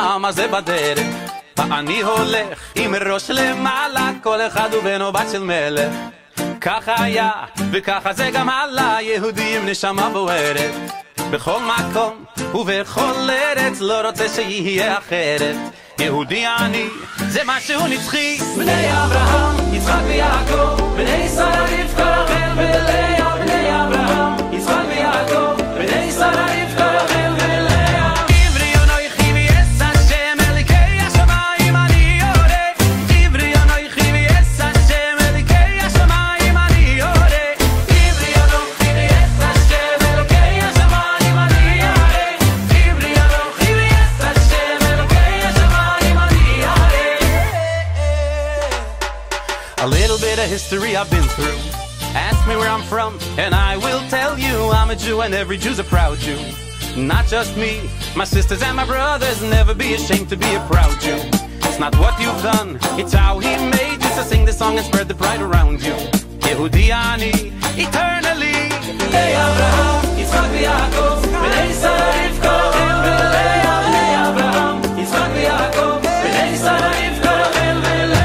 העם הזה בדרך, ואני הולך עם ראש למעלה, כל אחד הוא בן או בת של מלך. ככה היה וככה זה גם עלה, יהודים נשמה בוערת, בכל מקום ובכל ארץ, לא רוצה שיהיה אחרת. יהודי אני זה משהו נצחי, בני אברהם, יצחק ויעקב, בני שרה רבקה רחל ולאה, בני אברהם, יצחק ויעקב, בני שרה רבקה רחל ולאה. עברי אנוכי ויעש השם אלוקי השמיים אני יורד, עברי אנוכי ויעש השם אלוקי השמיים אני יורד, עברי אנוכי ויעש השם אלוקי השמיים אני יורד, עברי אנוכי ויעש השם אלוקי השמיים אני יורד. A little bit of history I've been through. Ask me where I'm from and I will tell you. I'm a Jew and every Jew's a proud Jew. Not just me, my sisters and my brothers. Never be ashamed to be a proud Jew. It's not what you've done, it's how he made you. So sing the song and spread the pride around you. Yehudi ani, eternally. Bnei Avraham, Yitzchak v'Yaakov, Bnei Sarah Rivka, Rachel v'Leah. Bnei Avraham, Yitzchak v'Yaakov, Bnei Sarah Rivka, Rachel v'Leah.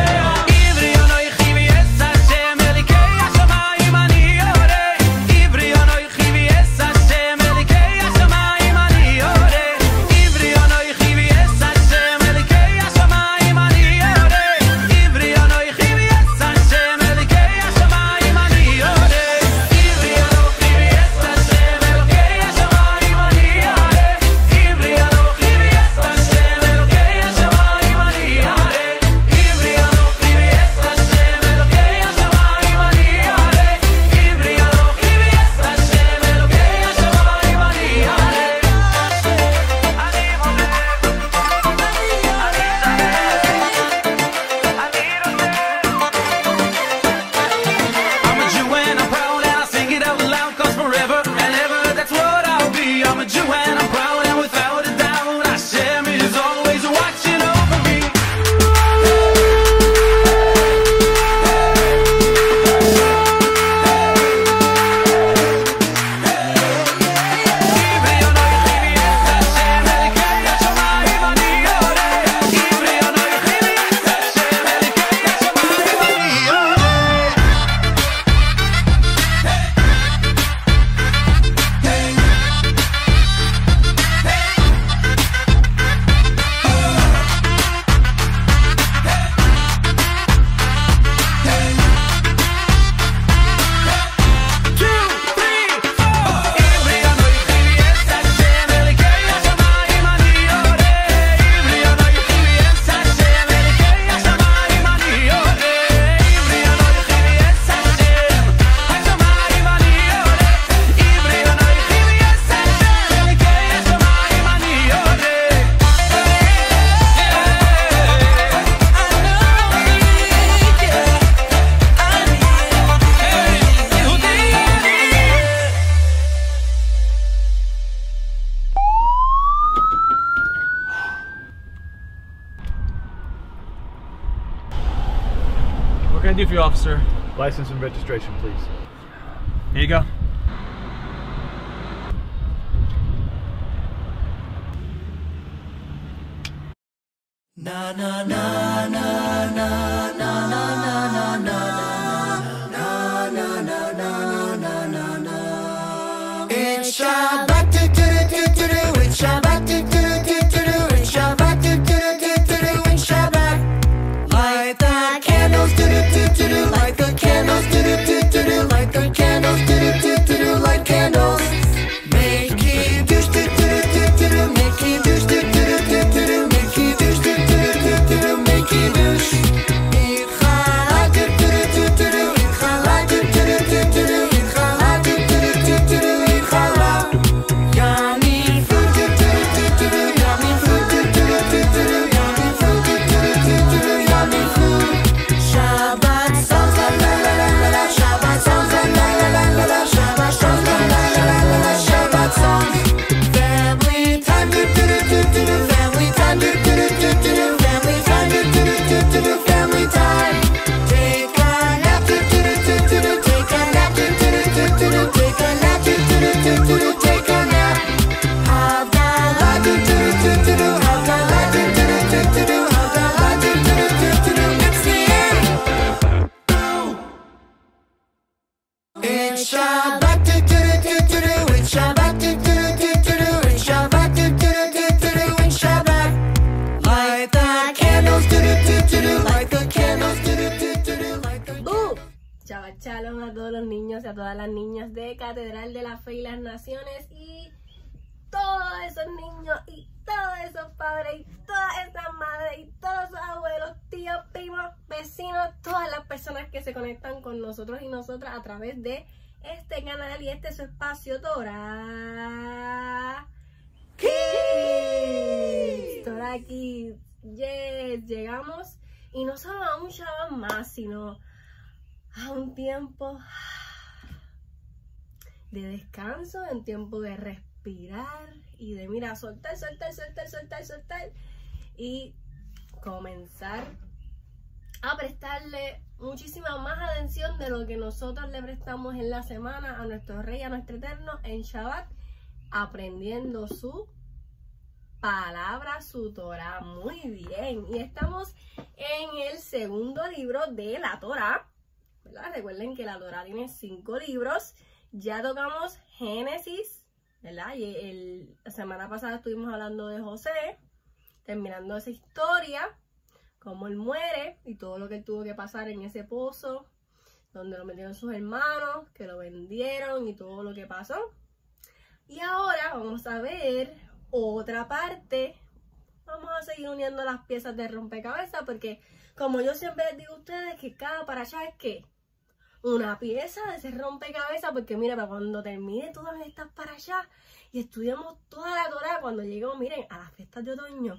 What can I do for you, officer? License and registration, please. Here you go. Na na na na na na na na na na. It's Shabbat, it's Shabbat, it's Shabbat, it's Shabbat. Light the candles, light the candles, light the candles, Shalom a todos los niños y a todas las niñas de Catedral de la Fe y las Naciones y todos esos niños y todos esos padres y todas esas madres y todos esos abuelos, tíos, primos, vecinos, todas las personas que se conectan con nosotros y nosotras a través de este canal y este es su espacio Torah Kids. Torah Kids. Yes, llegamos y no solo a un Shabbat más, sino a un tiempo de descanso, un tiempo de respirar y de, mira, soltar y comenzar a prestarle muchísima más atención de lo que nosotros le prestamos en la semana a nuestro Rey, a nuestro Eterno en Shabbat, aprendiendo su palabra, su Torah. Muy bien, y estamos en el segundo libro de la Torah, ¿verdad? Recuerden que la Torah tiene 5 libros. Ya tocamos Génesis, ¿verdad? Y la semana pasada estuvimos hablando de José, terminando esa historia, cómo él muere y todo lo que él tuvo que pasar en ese pozo, donde lo metieron sus hermanos, que lo vendieron y todo lo que pasó. Y ahora vamos a ver otra parte. Vamos a seguir uniendo las piezas de rompecabezas, porque como yo siempre les digo a ustedes, que cada parashá es que una pieza de ese rompecabezas, porque mira, para cuando termine todas estas parashá y estudiamos toda la Torah, cuando lleguemos, miren, a las fiestas de otoño,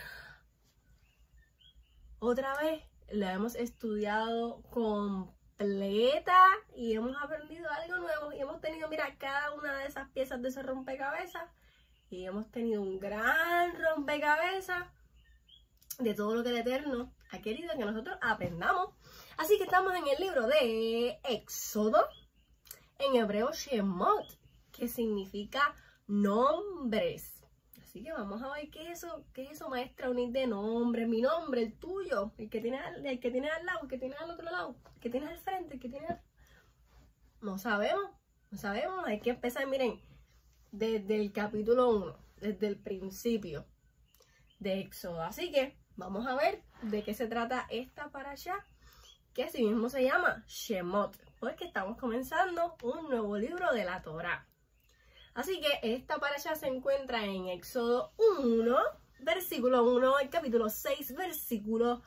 otra vez la hemos estudiado completa y hemos aprendido algo nuevo y hemos tenido, mira, cada una de esas piezas de ese rompecabezas y hemos tenido un gran rompecabezas de todo lo que el Eterno ha querido que nosotros aprendamos. Así que estamos en el libro de Éxodo, en hebreo Shemot, que significa nombres. Así que vamos a ver qué es eso, maestra, unir de nombres, mi nombre, el tuyo, el que tiene al lado, el que tiene al otro lado, el que tiene al frente, el que tiene al... No sabemos, hay que empezar, miren, desde el capítulo 1, desde el principio de Éxodo. Así que vamos a ver de qué se trata esta parashá, que así mismo se llama Shemot, porque estamos comenzando un nuevo libro de la Torah. Así que esta parashá se encuentra en Éxodo 1, versículo 1, el capítulo 6, versículo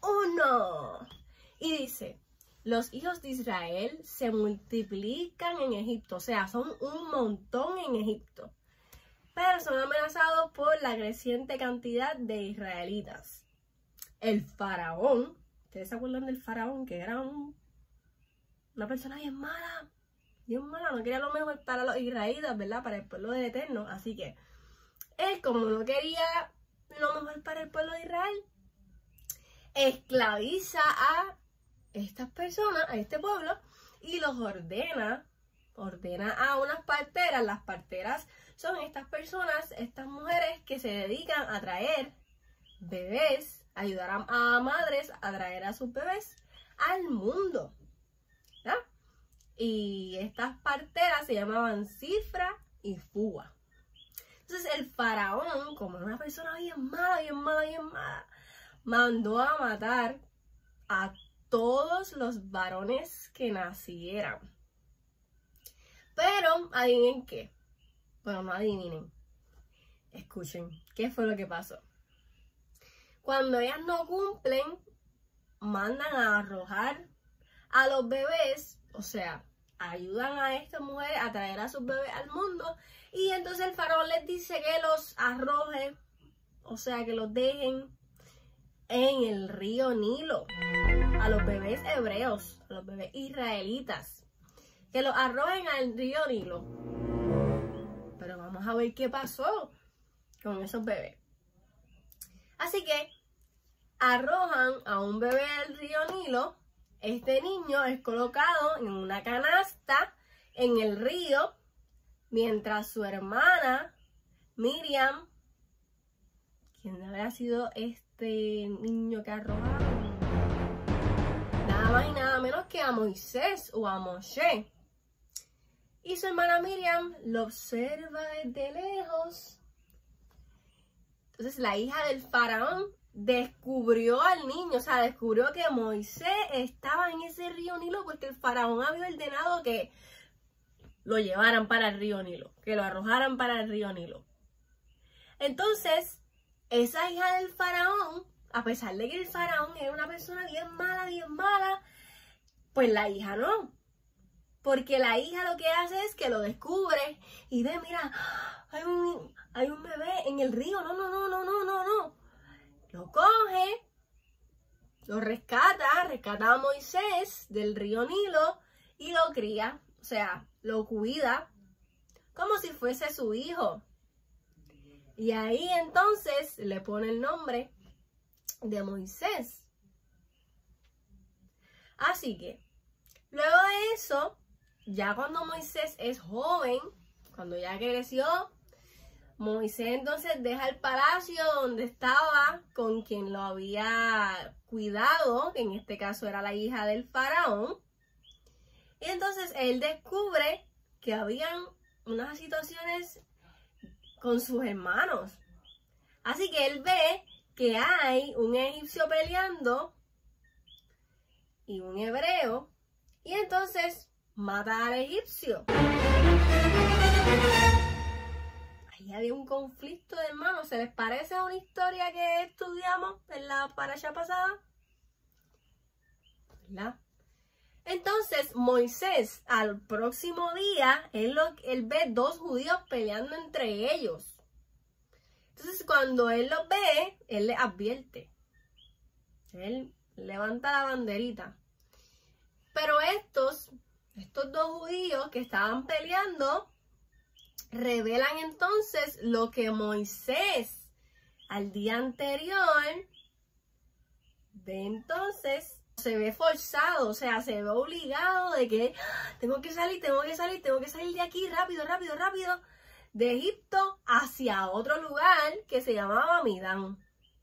1. Y dice: los hijos de Israel se multiplican en Egipto, o sea, son un montón en Egipto, pero son amenazados por la creciente cantidad de israelitas. El faraón, ¿ustedes se acuerdan del faraón? Que era una persona bien mala, no quería lo mejor para los israelitas, ¿verdad? Para el pueblo del Eterno. Así que él, como no quería lo mejor para el pueblo de Israel, esclaviza a estas personas, a este pueblo, y los ordena a unas parteras. Las parteras son estas personas, estas mujeres que se dedican a traer bebés, ayudar a madres a traer a sus bebés al mundo, ¿verdad? Y estas parteras se llamaban Cifra y Fua. Entonces el faraón, como era una persona bien mala, mandó a matar a todos los varones que nacieran. Pero adivinen qué. Bueno, no adivinen. Escuchen, ¿qué fue lo que pasó? Cuando ellas no cumplen, mandan a arrojar a los bebés, o sea, ayudan a estas mujeres a traer a sus bebés al mundo, y entonces el faraón les dice que los arroje, o sea, que los dejen en el río Nilo, a los bebés hebreos, a los bebés israelitas, que los arrojen al río Nilo. Pero vamos a ver qué pasó con esos bebés. Así que arrojan a un bebé al río Nilo. Este niño es colocado en una canasta en el río, mientras su hermana Miriam, ¿quién habrá sido este niño que arrojaron? Nada más y nada menos que a Moisés o a Moshe. Y su hermana Miriam lo observa desde lejos. Entonces la hija del faraón descubrió al niño, o sea, descubrió que Moisés estaba en ese río Nilo porque el faraón había ordenado que lo llevaran para el río Nilo, que lo arrojaran para el río Nilo. Entonces, esa hija del faraón, a pesar de que el faraón era una persona bien mala, pues la hija no. Porque la hija lo que hace es que lo descubre y ve, mira, hay un bebé en el río, no. Lo coge, lo rescata a Moisés del río Nilo y lo cría, o sea, lo cuida como si fuese su hijo. Y ahí entonces le pone el nombre de Moisés. Así que, luego de eso, ya cuando Moisés es joven, cuando ya creció, Moisés entonces deja el palacio donde estaba con quien lo había cuidado, que en este caso era la hija del faraón. Y entonces él descubre que habían unas situaciones con sus hermanos. Así que él ve que hay un egipcio peleando y un hebreo. Y entonces mata al egipcio. Ahí había un conflicto de hermanos. ¿Se les parece a una historia que estudiamos en la parasha pasada? ¿Verdad? Entonces Moisés al próximo día, él ve dos judíos peleando entre ellos. Entonces cuando él los ve, él les advierte. Él levanta la banderita. Pero estos dos judíos que estaban peleando revelan entonces lo que Moisés al día anterior ve. Entonces se ve forzado, o sea, se ve obligado de que tengo que salir de aquí rápido de Egipto hacia otro lugar que se llamaba Midán.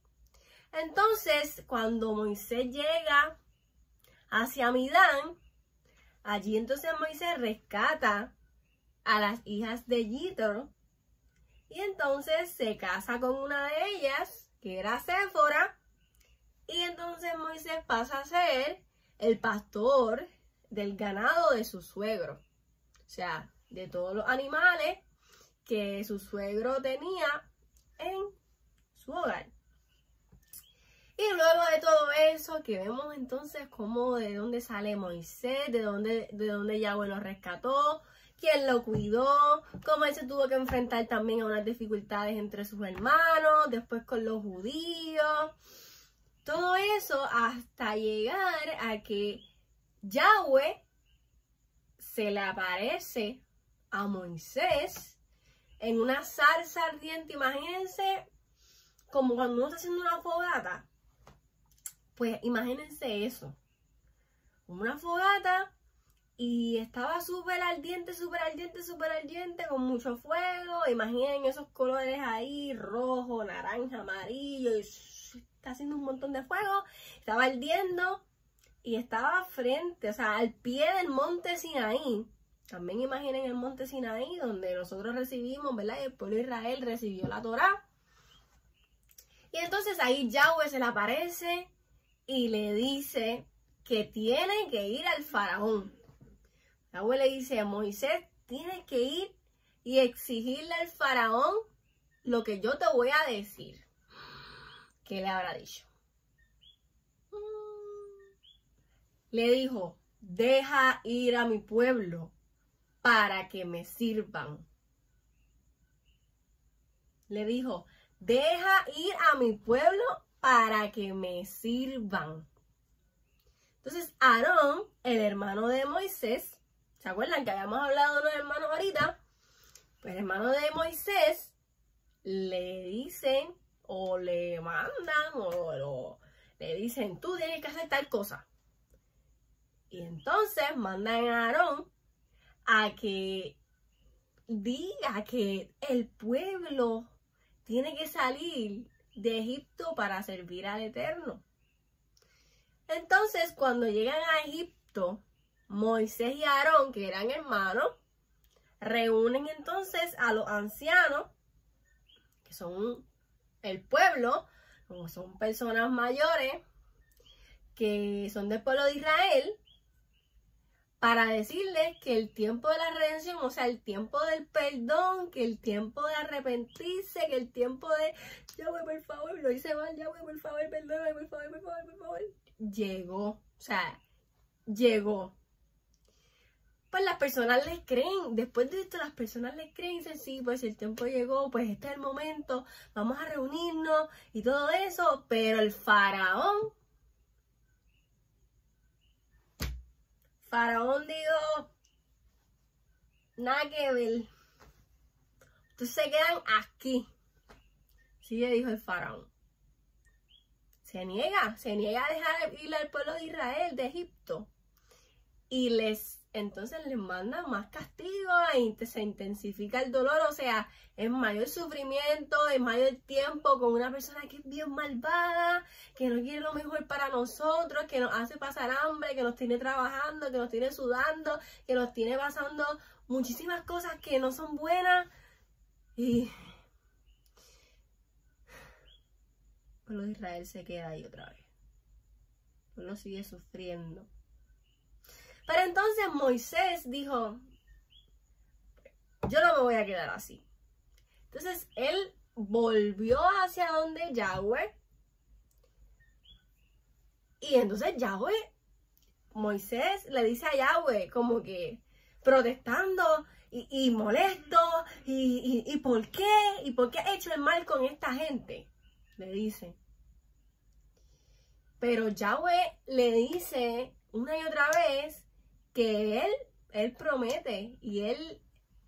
Entonces cuando Moisés llega hacia Midán, allí entonces Moisés rescata a las hijas de Yitro y entonces se casa con una de ellas, que era Séfora, y entonces Moisés pasa a ser el pastor del ganado de su suegro, o sea, de todos los animales que su suegro tenía en su hogar. Y luego de todo eso, que vemos entonces cómo de dónde sale Moisés, de dónde Yahweh lo rescató, quién lo cuidó, cómo él se tuvo que enfrentar también a unas dificultades entre sus hermanos, después con los judíos. Todo eso hasta llegar a que Yahweh se le aparece a Moisés en una zarza ardiente. Imagínense como cuando uno está haciendo una fogata. Pues imagínense eso, una fogata y estaba súper ardiente, con mucho fuego. Imaginen esos colores ahí, rojo, naranja, amarillo, y está haciendo un montón de fuego, estaba ardiendo y estaba frente, o sea, al pie del monte Sinaí. También imaginen el monte Sinaí donde nosotros recibimos, ¿verdad? Y el pueblo de Israel recibió la Torá. Y entonces ahí Yahweh se le aparece y le dice que tiene que ir al faraón. Yahweh le dice a Moisés, tienes que ir y exigirle al faraón lo que yo te voy a decir. ¿Qué le habrá dicho? Le dijo, deja ir a mi pueblo para que me sirvan. Le dijo, deja ir a mi pueblo para que me sirvan. Entonces Aarón, el hermano de Moisés, ¿se acuerdan que habíamos hablado de los hermanos ahorita? Pues el hermano de Moisés le dicen o le mandan o le dicen, tú tienes que hacer tal cosa. Y entonces mandan a Aarón a que diga que el pueblo tiene que salir de Egipto para servir al Eterno. Entonces, cuando llegan a Egipto, Moisés y Aarón, que eran hermanos, reúnen entonces a los ancianos, que son el pueblo, como son personas mayores que son del pueblo de Israel, para decirles que el tiempo de la redención, o sea, el tiempo del perdón, que el tiempo de arrepentirse, que el tiempo de Yahweh, por favor, lo hice mal, Yahweh, por favor, perdóname, por favor, por favor, por favor, llegó, o sea, llegó. Pues las personas les creen, después de esto las personas les creen y dicen, sí, pues el tiempo llegó, pues este es el momento, vamos a reunirnos y todo eso, pero el faraón dijo, nada que ver, entonces se quedan aquí, sí le dijo el faraón. Se niega a dejar ir al pueblo de Israel, de Egipto, y entonces les manda más castigo, se intensifica el dolor, o sea, es mayor sufrimiento, es mayor tiempo con una persona que es bien malvada, que no quiere lo mejor para nosotros, que nos hace pasar hambre, que nos tiene trabajando, que nos tiene sudando, que nos tiene pasando muchísimas cosas que no son buenas. Y el pueblo de Israel se queda ahí otra vez. El pueblo sigue sufriendo. Pero entonces Moisés dijo, yo no me voy a quedar así. Entonces él volvió hacia donde Yahweh. Y entonces Moisés le dice a Yahweh como que protestando y molesto. ¿Y por qué? ¿Y por qué has hecho el mal con esta gente? Le dice. Pero Yahweh le dice una y otra vez que él promete y él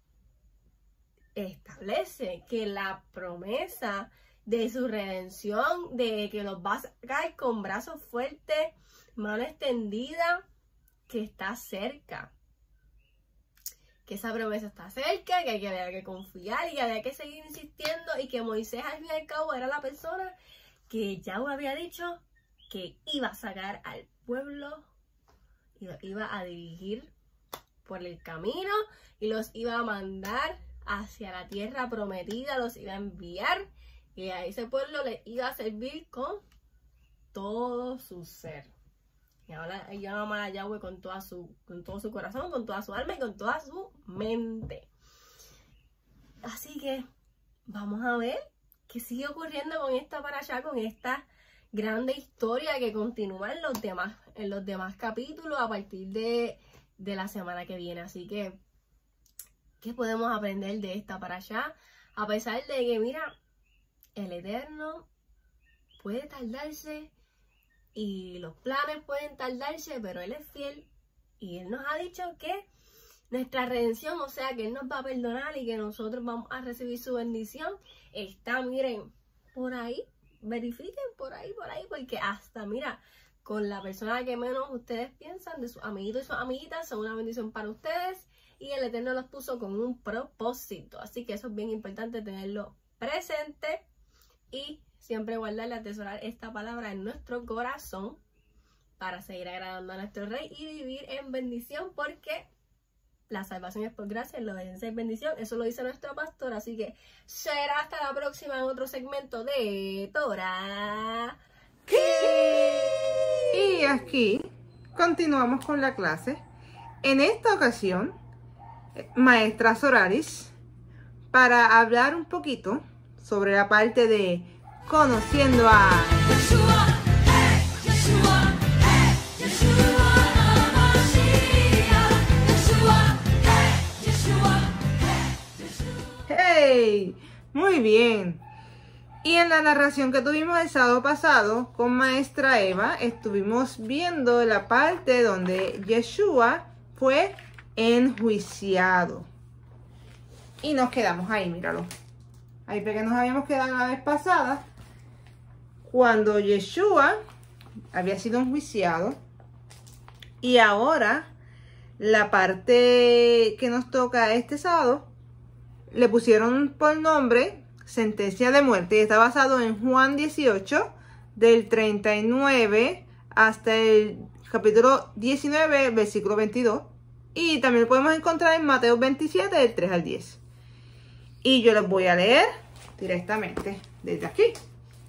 establece que la promesa de su redención, de que los va a sacar con brazos fuertes, mano extendida, que está cerca. Que esa promesa está cerca, que había que confiar y que había que seguir insistiendo, y que Moisés al fin y al cabo era la persona que Yahweh había dicho que iba a sacar al pueblo y los iba a dirigir por el camino y los iba a mandar hacia la tierra prometida, los iba a enviar y a ese pueblo le iba a servir con todo su ser. Y ahora ella ama a Yahweh con todo su corazón, con toda su alma y con toda su mente. Así que vamos a ver qué sigue ocurriendo con esta parashá, con esta grande historia que continúa en los demás capítulos a partir de la semana que viene. Así que, ¿qué podemos aprender de esta parashá? A pesar de que, mira, el Eterno puede tardarse y los planes pueden tardarse, pero Él es fiel y Él nos ha dicho que nuestra redención, o sea, que Él nos va a perdonar y que nosotros vamos a recibir su bendición, está, miren, por ahí. Verifiquen por ahí, porque hasta, mira, con la persona que menos ustedes piensan, de sus amiguitos y sus amiguitas, son una bendición para ustedes y el Eterno los puso con un propósito. Así que eso es bien importante tenerlo presente y siempre guardar, atesorar esta palabra en nuestro corazón para seguir agradando a nuestro Rey y vivir en bendición, porque la salvación es por gracia, la obediencia es bendición. Eso lo dice nuestro pastor. Así que será hasta la próxima en otro segmento de Torah Kids. Y aquí continuamos con la clase. En esta ocasión, maestra Zoraris, para hablar un poquito sobre la parte de conociendo a Yeshua, Yeshua, Yeshua. ¡Hey! Muy bien. Y en la narración que tuvimos el sábado pasado con maestra Eva, estuvimos viendo la parte donde Yeshua fue enjuiciado. Y nos quedamos ahí, míralo. Ahí fue que nos habíamos quedado la vez pasada, cuando Yeshua había sido enjuiciado. Y ahora, la parte que nos toca este sábado, le pusieron por nombre sentencia de muerte. Y está basado en Juan 18, del 39 hasta el capítulo 19, versículo 22. Y también lo podemos encontrar en Mateo 27, del 3 al 10. Y yo les voy a leer directamente desde aquí.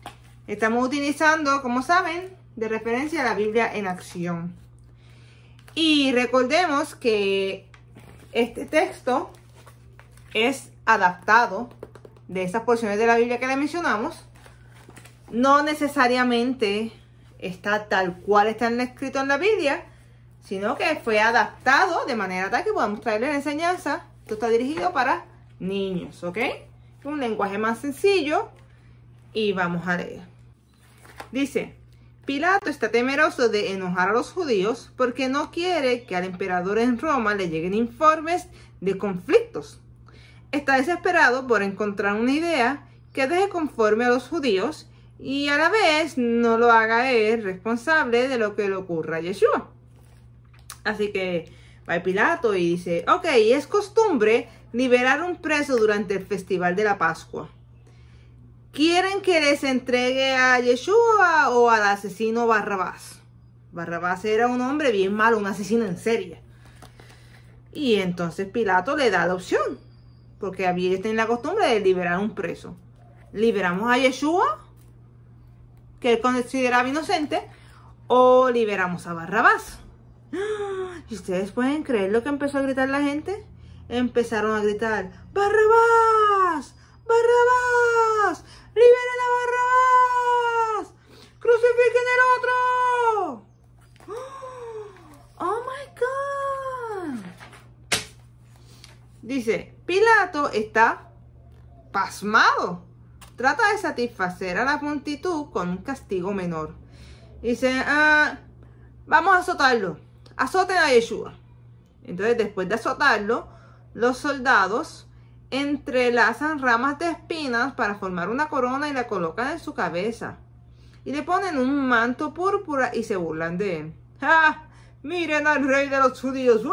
Estamos utilizando, como saben, de referencia a la Biblia en acción. Y recordemos que este texto es adaptado de esas porciones de la Biblia que le mencionamos. No necesariamente está tal cual está escrito en la Biblia, sino que fue adaptado de manera tal que podamos traerle la enseñanza. Esto está dirigido para niños, ¿ok? Un lenguaje más sencillo. Y vamos a leer. Dice: Pilato está temeroso de enojar a los judíos porque no quiere que al emperador en Roma le lleguen informes de conflictos. Está desesperado por encontrar una idea que deje conforme a los judíos y a la vez no lo haga él responsable de lo que le ocurra a Yeshua. Así que va Pilato y dice: ok, es costumbre liberar un preso durante el festival de la Pascua. ¿Quieren que les entregue a Yeshua o al asesino Barrabás? Barrabás era un hombre bien malo, un asesino en serie. Y entonces Pilato le da la opción, porque había la costumbre de liberar un preso. ¿Liberamos a Yeshua, que él consideraba inocente, o liberamos a Barrabás? ¿Y ustedes pueden creer lo que empezó a gritar la gente? Empezaron a gritar: ¡Barrabás! ¡Barrabás! ¡Liberen a Barrabás! ¡Crucifiquen el otro! ¡Oh, my God! Dice, Pilato está pasmado. Trata de satisfacer a la multitud con un castigo menor. Dice: vamos a azotarlo. Azoten a Yeshua. Entonces, después de azotarlo, los soldados entrelazan ramas de espinas para formar una corona y la colocan en su cabeza. Y le ponen un manto púrpura y se burlan de él. ¡Ja! ¡Miren al rey de los judíos!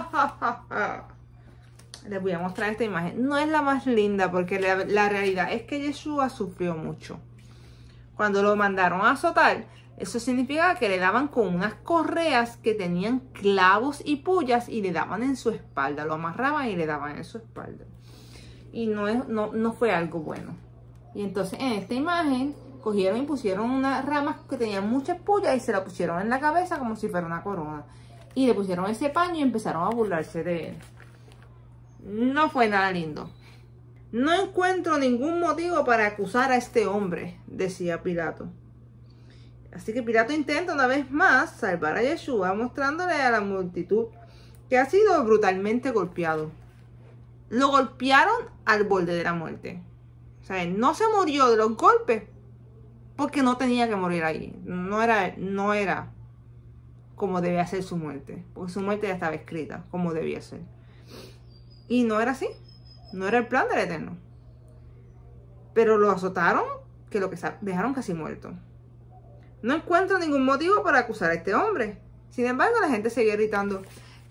Les voy a mostrar esta imagen. No es la más linda porque la realidad es que Yeshua sufrió mucho. Cuando lo mandaron a azotar, eso significaba que le daban con unas correas que tenían clavos y pullas y le daban en su espalda. Lo amarraban y le daban en su espalda. Y no fue algo bueno. Y entonces en esta imagen cogieron y pusieron unas ramas que tenían muchas pullas y se la pusieron en la cabeza como si fuera una corona. Y le pusieron ese paño y empezaron a burlarse de él. No fue nada lindo. No encuentro ningún motivo para acusar a este hombre, decía Pilato. Así que Pilato intenta una vez más salvar a Yeshua, mostrándole a la multitud que ha sido brutalmente golpeado. Lo golpearon al borde de la muerte. O sea, no se murió de los golpes porque no tenía que morir ahí. No era como debía ser su muerte. Porque su muerte ya estaba escrita como debía ser. Y no era así. No era el plan del Eterno. Pero lo azotaron, que lo que dejaron casi muerto. No encuentro ningún motivo para acusar a este hombre. Sin embargo, la gente sigue gritando: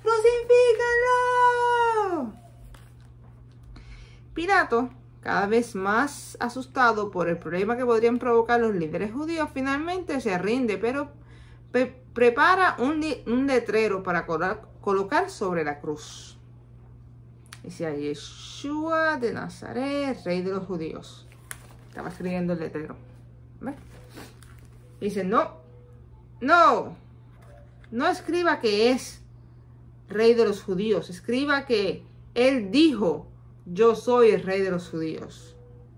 ¡Crucifícalo! Pilato, cada vez más asustado por el problema que podrían provocar los líderes judíos, finalmente se rinde, pero prepara un letrero para colocar sobre la cruz. Dice: Yeshua de Nazaret, rey de los judíos. Estaba escribiendo el letrero. ¿Ves? Dice: no escriba que es rey de los judíos. Escriba que él dijo: yo soy el rey de los judíos.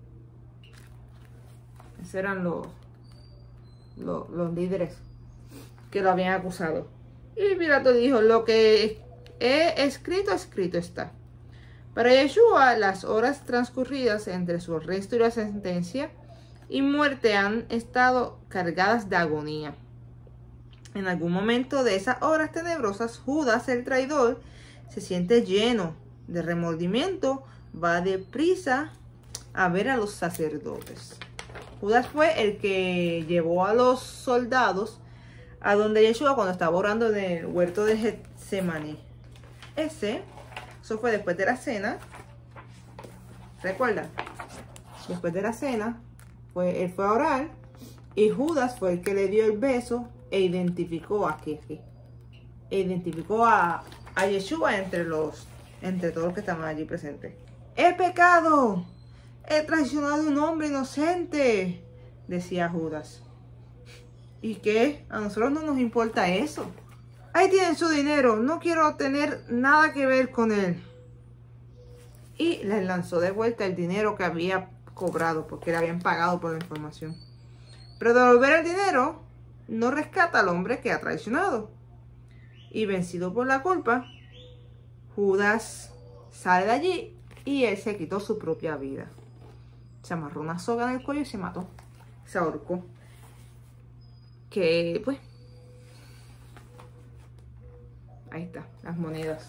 Esos eran los líderes que lo habían acusado. Y Pilato dijo: lo que he escrito, escrito está. Para Yeshua, las horas transcurridas entre su arresto y la sentencia y muerte han estado cargadas de agonía. En algún momento de esas horas tenebrosas, Judas, el traidor, se siente lleno de remordimiento. Va deprisa a ver a los sacerdotes. Judas fue el que llevó a los soldados a donde Yeshua cuando estaba orando en el huerto de Getsemaní. Eso fue después de la cena. ¿Recuerdan? Después de la cena, él fue a orar y Judas fue el que le dio el beso e identificó a Yeshua entre todos los que estaban allí presentes. ¡He pecado! ¡He traicionado a un hombre inocente! decía Judas. ¿Y qué? A nosotros no nos importa eso. Ahí tienen su dinero, no quiero tener nada que ver con él. Y les lanzó de vuelta el dinero que había cobrado, porque le habían pagado por la información. Pero devolver el dinero no rescata al hombre que ha traicionado. Y vencido por la culpa, Judas sale de allí y él se quitó su propia vida. Se amarró una soga en el cuello y se mató. Se ahorcó. Que pues... Ahí está, las monedas.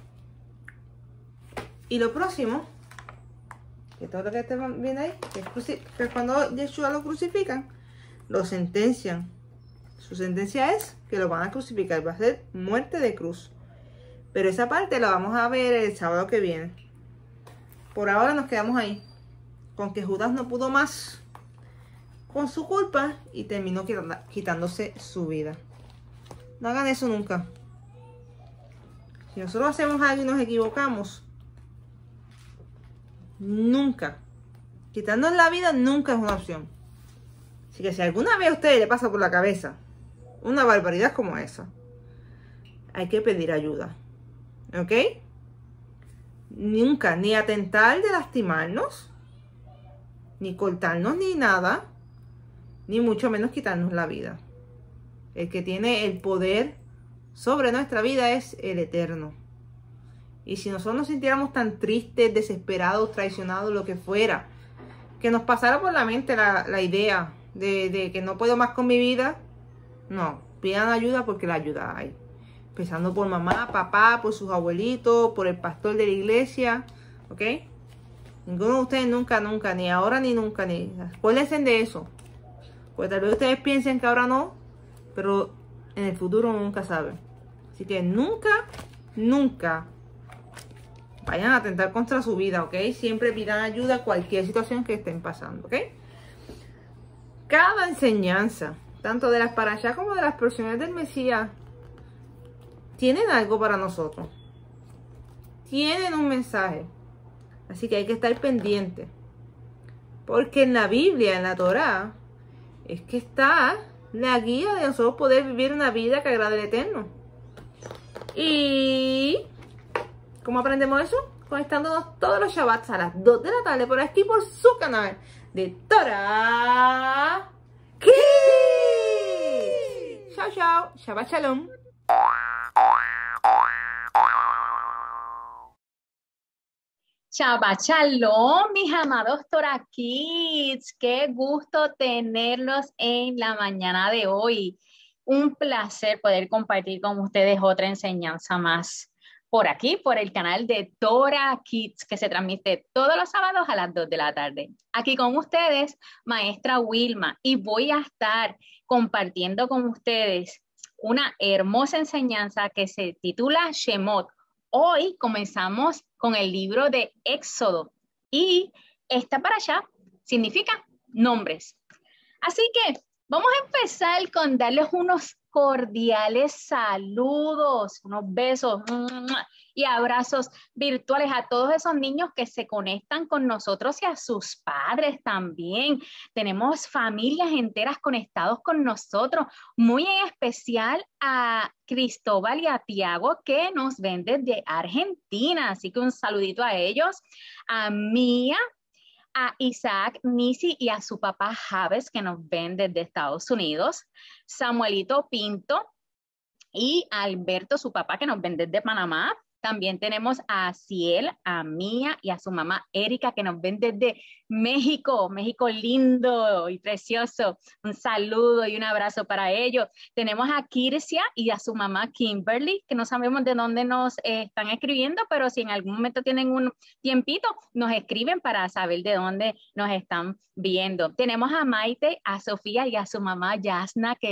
Y lo próximo, que todo lo que te viene ahí, que cuando Yeshua lo crucifican, lo sentencian. Su sentencia es que lo van a crucificar, va a ser muerte de cruz. Pero esa parte la vamos a ver el sábado que viene. Por ahora nos quedamos ahí, con que Judas no pudo más con su culpa y terminó quitándose su vida. No hagan eso nunca. Si nosotros hacemos algo y nos equivocamos, nunca, quitarnos la vida nunca es una opción. Así que si alguna vez a usted le pasa por la cabeza una barbaridad como esa, hay que pedir ayuda. ¿Ok? Nunca, ni atentar de lastimarnos, ni cortarnos, ni nada, ni mucho menos quitarnos la vida. El que tiene el poder sobre nuestra vida es el Eterno. Y si nosotros nos sintiéramos tan tristes, desesperados, traicionados, lo que fuera, que nos pasara por la mente la idea de que no puedo más con mi vida, no, pidan ayuda porque la ayuda hay. Empezando por mamá, papá, por sus abuelitos, por el pastor de la iglesia, ¿ok? Ninguno de ustedes nunca, ni ahora ni nunca, ni... Acuérdense de eso. Pues tal vez ustedes piensen que ahora no, pero en el futuro nunca saben. Así que nunca vayan a atentar contra su vida, ¿ok? Siempre pidan ayuda a cualquier situación que estén pasando, ¿ok? Cada enseñanza, tanto de las parashá como de las porciones del Mesías, tienen algo para nosotros. Tienen un mensaje. Así que hay que estar pendiente. Porque en la Biblia, en la Torá, es que está la guía de nosotros poder vivir una vida que agrade al Eterno. Y... ¿cómo aprendemos eso? Conectándonos todos los Shabbats a las 2 de la tarde por aquí por su canal de Torah Kids. Chao, chao. Shabbat Shalom. Shabbat Shalom, mis amados Torah Kids. Qué gusto tenerlos en la mañana de hoy. Un placer poder compartir con ustedes otra enseñanza más por aquí, por el canal de Torah Kids, que se transmite todos los sábados a las 2 de la tarde. Aquí con ustedes, maestra Wilma, y voy a estar compartiendo con ustedes una hermosa enseñanza que se titula Shemot. Hoy comenzamos con el libro de Éxodo y esta parashá significa nombres. Así que vamos a empezar con darles unos cordiales saludos, unos besos y abrazos virtuales a todos esos niños que se conectan con nosotros y a sus padres también. Tenemos familias enteras conectados con nosotros, muy en especial a Cristóbal y a Tiago que nos ven desde Argentina, así que un saludito a ellos, a Mía, a Isaac, Nisi y a su papá Javes que nos ven desde Estados Unidos, Samuelito Pinto y a Alberto, su papá, que nos ven desde Panamá. También tenemos a Ciel, a Mía y a su mamá Erika que nos ven desde México, México lindo y precioso. Un saludo y un abrazo para ellos. Tenemos a Kirsia y a su mamá Kimberly, que no sabemos de dónde nos están escribiendo, pero si en algún momento tienen un tiempito, nos escriben para saber de dónde nos están viendo. Tenemos a Maite, a Sofía y a su mamá Yasna que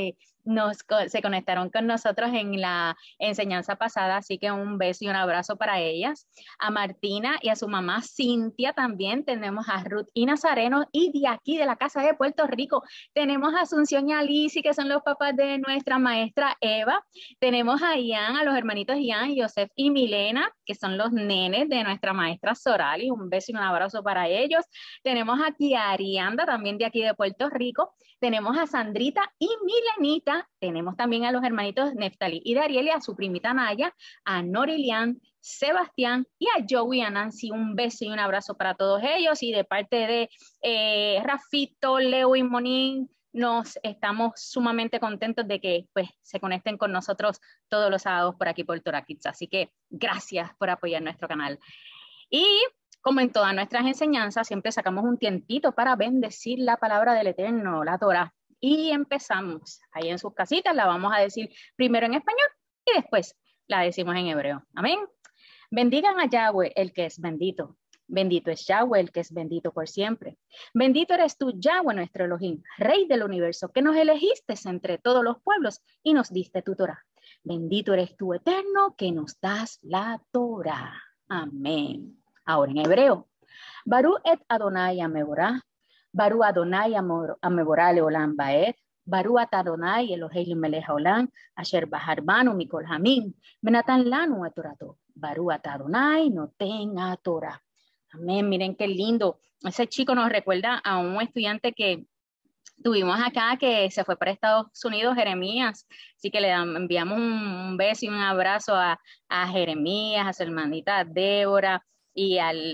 se conectaron con nosotros en la enseñanza pasada, así que un beso y un abrazo para ellas. A Martina y a su mamá Cintia también. Tenemos a Ruth y Nazareno, y de aquí de la casa de Puerto Rico tenemos a Asunción y a Lizzy, que son los papás de nuestra maestra Eva. Tenemos a Ian, a los hermanitos Ian, Joseph y Milena, que son los nenes de nuestra maestra Sorali. Un beso y un abrazo para ellos. Tenemos aquí a Arianda, también de aquí de Puerto Rico. Tenemos a Sandrita y Milenita. Tenemos también a los hermanitos Neftali y Dariel, y a su primita Naya, a Norilian, Sebastián y a Joey y a Nancy. Un beso y un abrazo para todos ellos. Y de parte de Rafito, Leo y Monín, nos estamos sumamente contentos de que pues, se conecten con nosotros todos los sábados por aquí por Torah Kids. Así que gracias por apoyar nuestro canal. Y como en todas nuestras enseñanzas, siempre sacamos un tiempito para bendecir la palabra del Eterno, la Torah. Y empezamos. Ahí en sus casitas la vamos a decir primero en español y después la decimos en hebreo. Amén. Bendigan a Yahweh, el que es bendito. Bendito es Yahweh, el que es bendito por siempre. Bendito eres tú, Yahweh, nuestro Elohim, Rey del universo, que nos elegiste entre todos los pueblos y nos diste tu Torah. Bendito eres tú, Eterno, que nos das la Torah. Amén. Ahora en hebreo. Baru et Adonai Ameborah. Baru Adonai Ameborah Leolam Baed. Baru at Adonai Elohei Melech Haolam. Asher Bahar Banu Mikol Hamim. Benatan Lanu Atorato. Baru at Adonai Noten Torah. Amén. Miren qué lindo. Ese chico nos recuerda a un estudiante que tuvimos acá que se fue para Estados Unidos, Jeremías. Así que le enviamos un beso y un abrazo a Jeremías, a su hermanita Débora y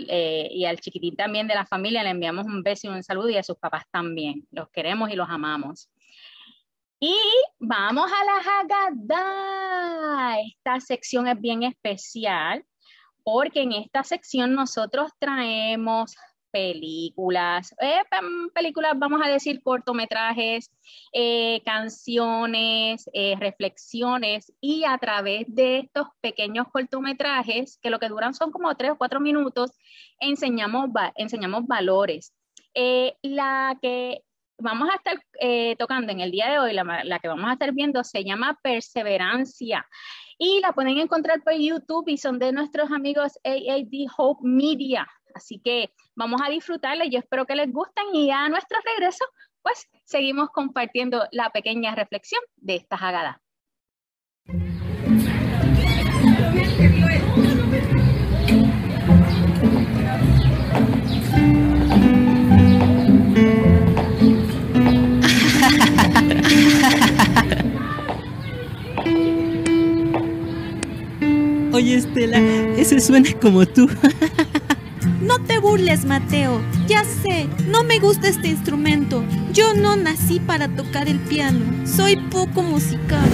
al chiquitín también de la familia. Le enviamos un beso y un saludo, y a sus papás también. Los queremos y los amamos. Y vamos a la Haggadah. Esta sección es bien especial porque en esta sección nosotros traemos películas, vamos a decir cortometrajes, canciones, reflexiones, y a través de estos pequeños cortometrajes, que lo que duran son como 3 o 4 minutos, enseñamos valores. La que vamos a estar tocando en el día de hoy, la que vamos a estar viendo, se llama Perseverancia. Y la pueden encontrar por YouTube y son de nuestros amigos AAD Hope Media. Así que vamos a disfrutarla y yo espero que les gusten. Y a nuestro regreso, pues seguimos compartiendo la pequeña reflexión de esta Haggadah. Oye, Estela, ese suena como tú. No te burles, Mateo. Ya sé, no me gusta este instrumento. Yo no nací para tocar el piano. Soy poco musical.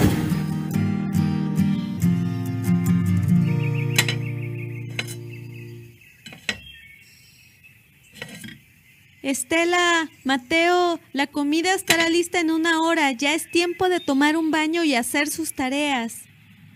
Estela, Mateo, la comida estará lista en 1 hora. Ya es tiempo de tomar un baño y hacer sus tareas.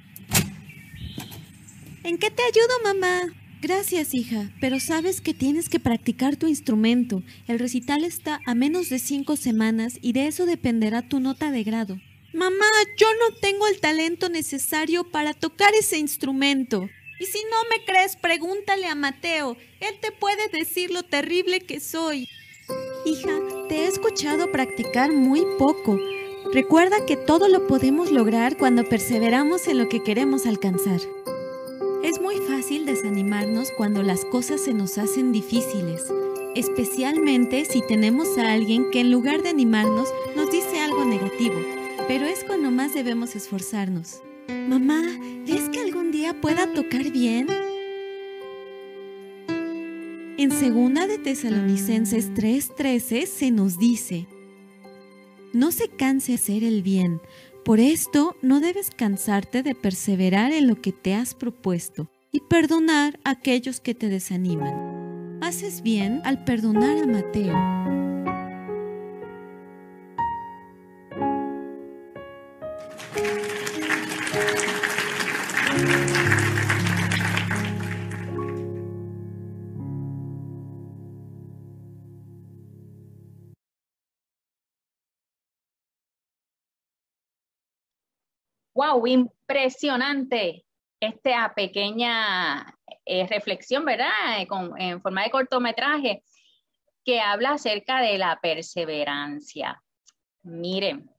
¿En qué te ayudo, mamá? Gracias, hija, pero sabes que tienes que practicar tu instrumento. El recital está a menos de 5 semanas y de eso dependerá tu nota de grado. Mamá, yo no tengo el talento necesario para tocar ese instrumento. Y si no me crees, pregúntale a Mateo. Él te puede decir lo terrible que soy. Hija, te he escuchado practicar muy poco. Recuerda que todo lo podemos lograr cuando perseveramos en lo que queremos alcanzar. Es muy fácil desanimarnos cuando las cosas se nos hacen difíciles, especialmente si tenemos a alguien que en lugar de animarnos nos dice algo negativo, pero es cuando más debemos esforzarnos. Mamá, ¿ves que algún día pueda tocar bien? En 2 de Tesalonicenses 3:13 se nos dice: no se canse hacer el bien. Por esto, no debes cansarte de perseverar en lo que te has propuesto y perdonar a aquellos que te desaniman. Haces bien al perdonar a Mateo. Wow, impresionante esta pequeña reflexión, ¿verdad? En forma de cortometraje que habla acerca de la perseverancia. Miren,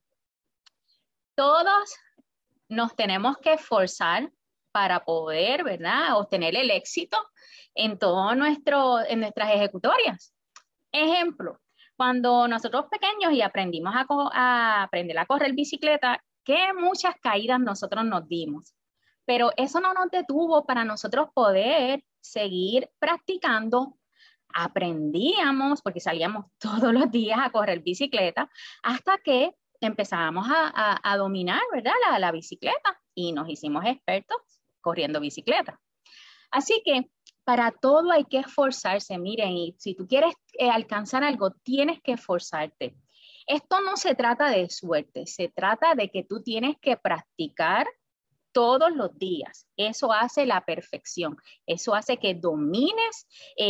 todos nos tenemos que esforzar para poder, ¿verdad?, obtener el éxito en en nuestras ejecutorias. Ejemplo, cuando nosotros pequeños y aprendimos a aprender a correr bicicleta, qué muchas caídas nosotros nos dimos. Pero eso no nos detuvo para nosotros poder seguir practicando. Aprendíamos, porque salíamos todos los días a correr bicicleta, hasta que empezábamos a dominar, ¿verdad?, la bicicleta y nos hicimos expertos corriendo bicicleta. Así que para todo hay que esforzarse. Miren, y si tú quieres alcanzar algo, tienes que esforzarte. Esto no se trata de suerte, se trata de que tú tienes que practicar todos los días. Eso hace la perfección. Eso hace que domines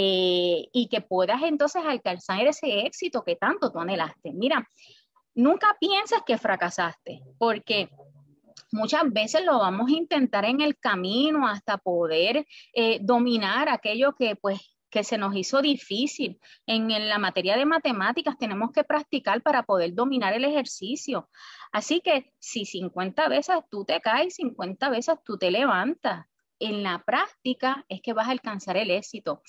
y que puedas entonces alcanzar ese éxito que tanto tú anhelaste. Mira, nunca pienses que fracasaste, porque muchas veces lo vamos a intentar en el camino hasta poder dominar aquello que se nos hizo difícil. En la materia de matemáticas tenemos que practicar para poder dominar el ejercicio. Así que si 50 veces tú te caes, 50 veces tú te levantas. En la práctica es que vas a alcanzar el éxito.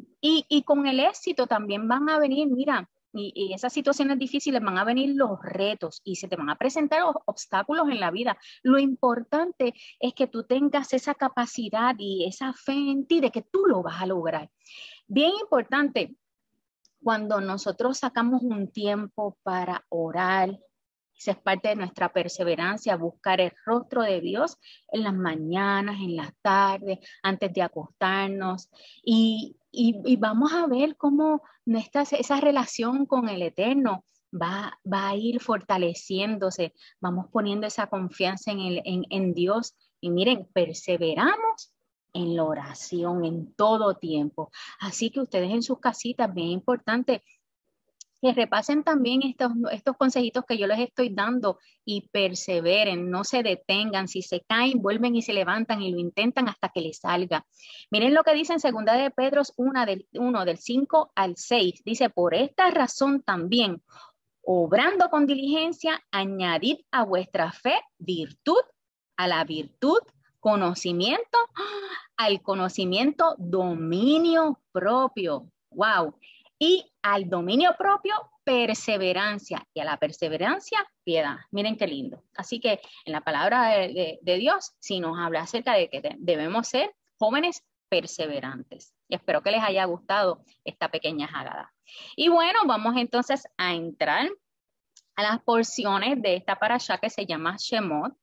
Y con el éxito también van a venir, mira, y esas situaciones difíciles van a venir los retos y se te van a presentar obstáculos en la vida. Lo importante es que tú tengas esa capacidad y esa fe en ti de que tú lo vas a lograr. Bien importante, cuando nosotros sacamos un tiempo para orar, esa es parte de nuestra perseverancia, buscar el rostro de Dios en las mañanas, en las tardes, antes de acostarnos. Y vamos a ver cómo esa relación con el Eterno va a ir fortaleciéndose. Vamos poniendo esa confianza en Dios. Y miren, perseveramos en la oración en todo tiempo. Así que ustedes en sus casitas, bien importante, que repasen también estos consejitos que yo les estoy dando y perseveren, no se detengan. Si se caen, vuelven y se levantan y lo intentan hasta que les salga. Miren lo que dice en 2 de Pedro 1 del 5 al 6. Dice, por esta razón también, obrando con diligencia, añadid a vuestra fe virtud, a la virtud conocimiento, al conocimiento dominio propio. ¡Wow! Y al dominio propio, perseverancia. Y a la perseverancia, piedad. Miren qué lindo. Así que en la palabra de Dios, sí nos habla acerca de que debemos ser jóvenes perseverantes. Y espero que les haya gustado esta pequeña jagada. Y bueno, vamos entonces a entrar a las porciones de esta parashá que se llama Shemot,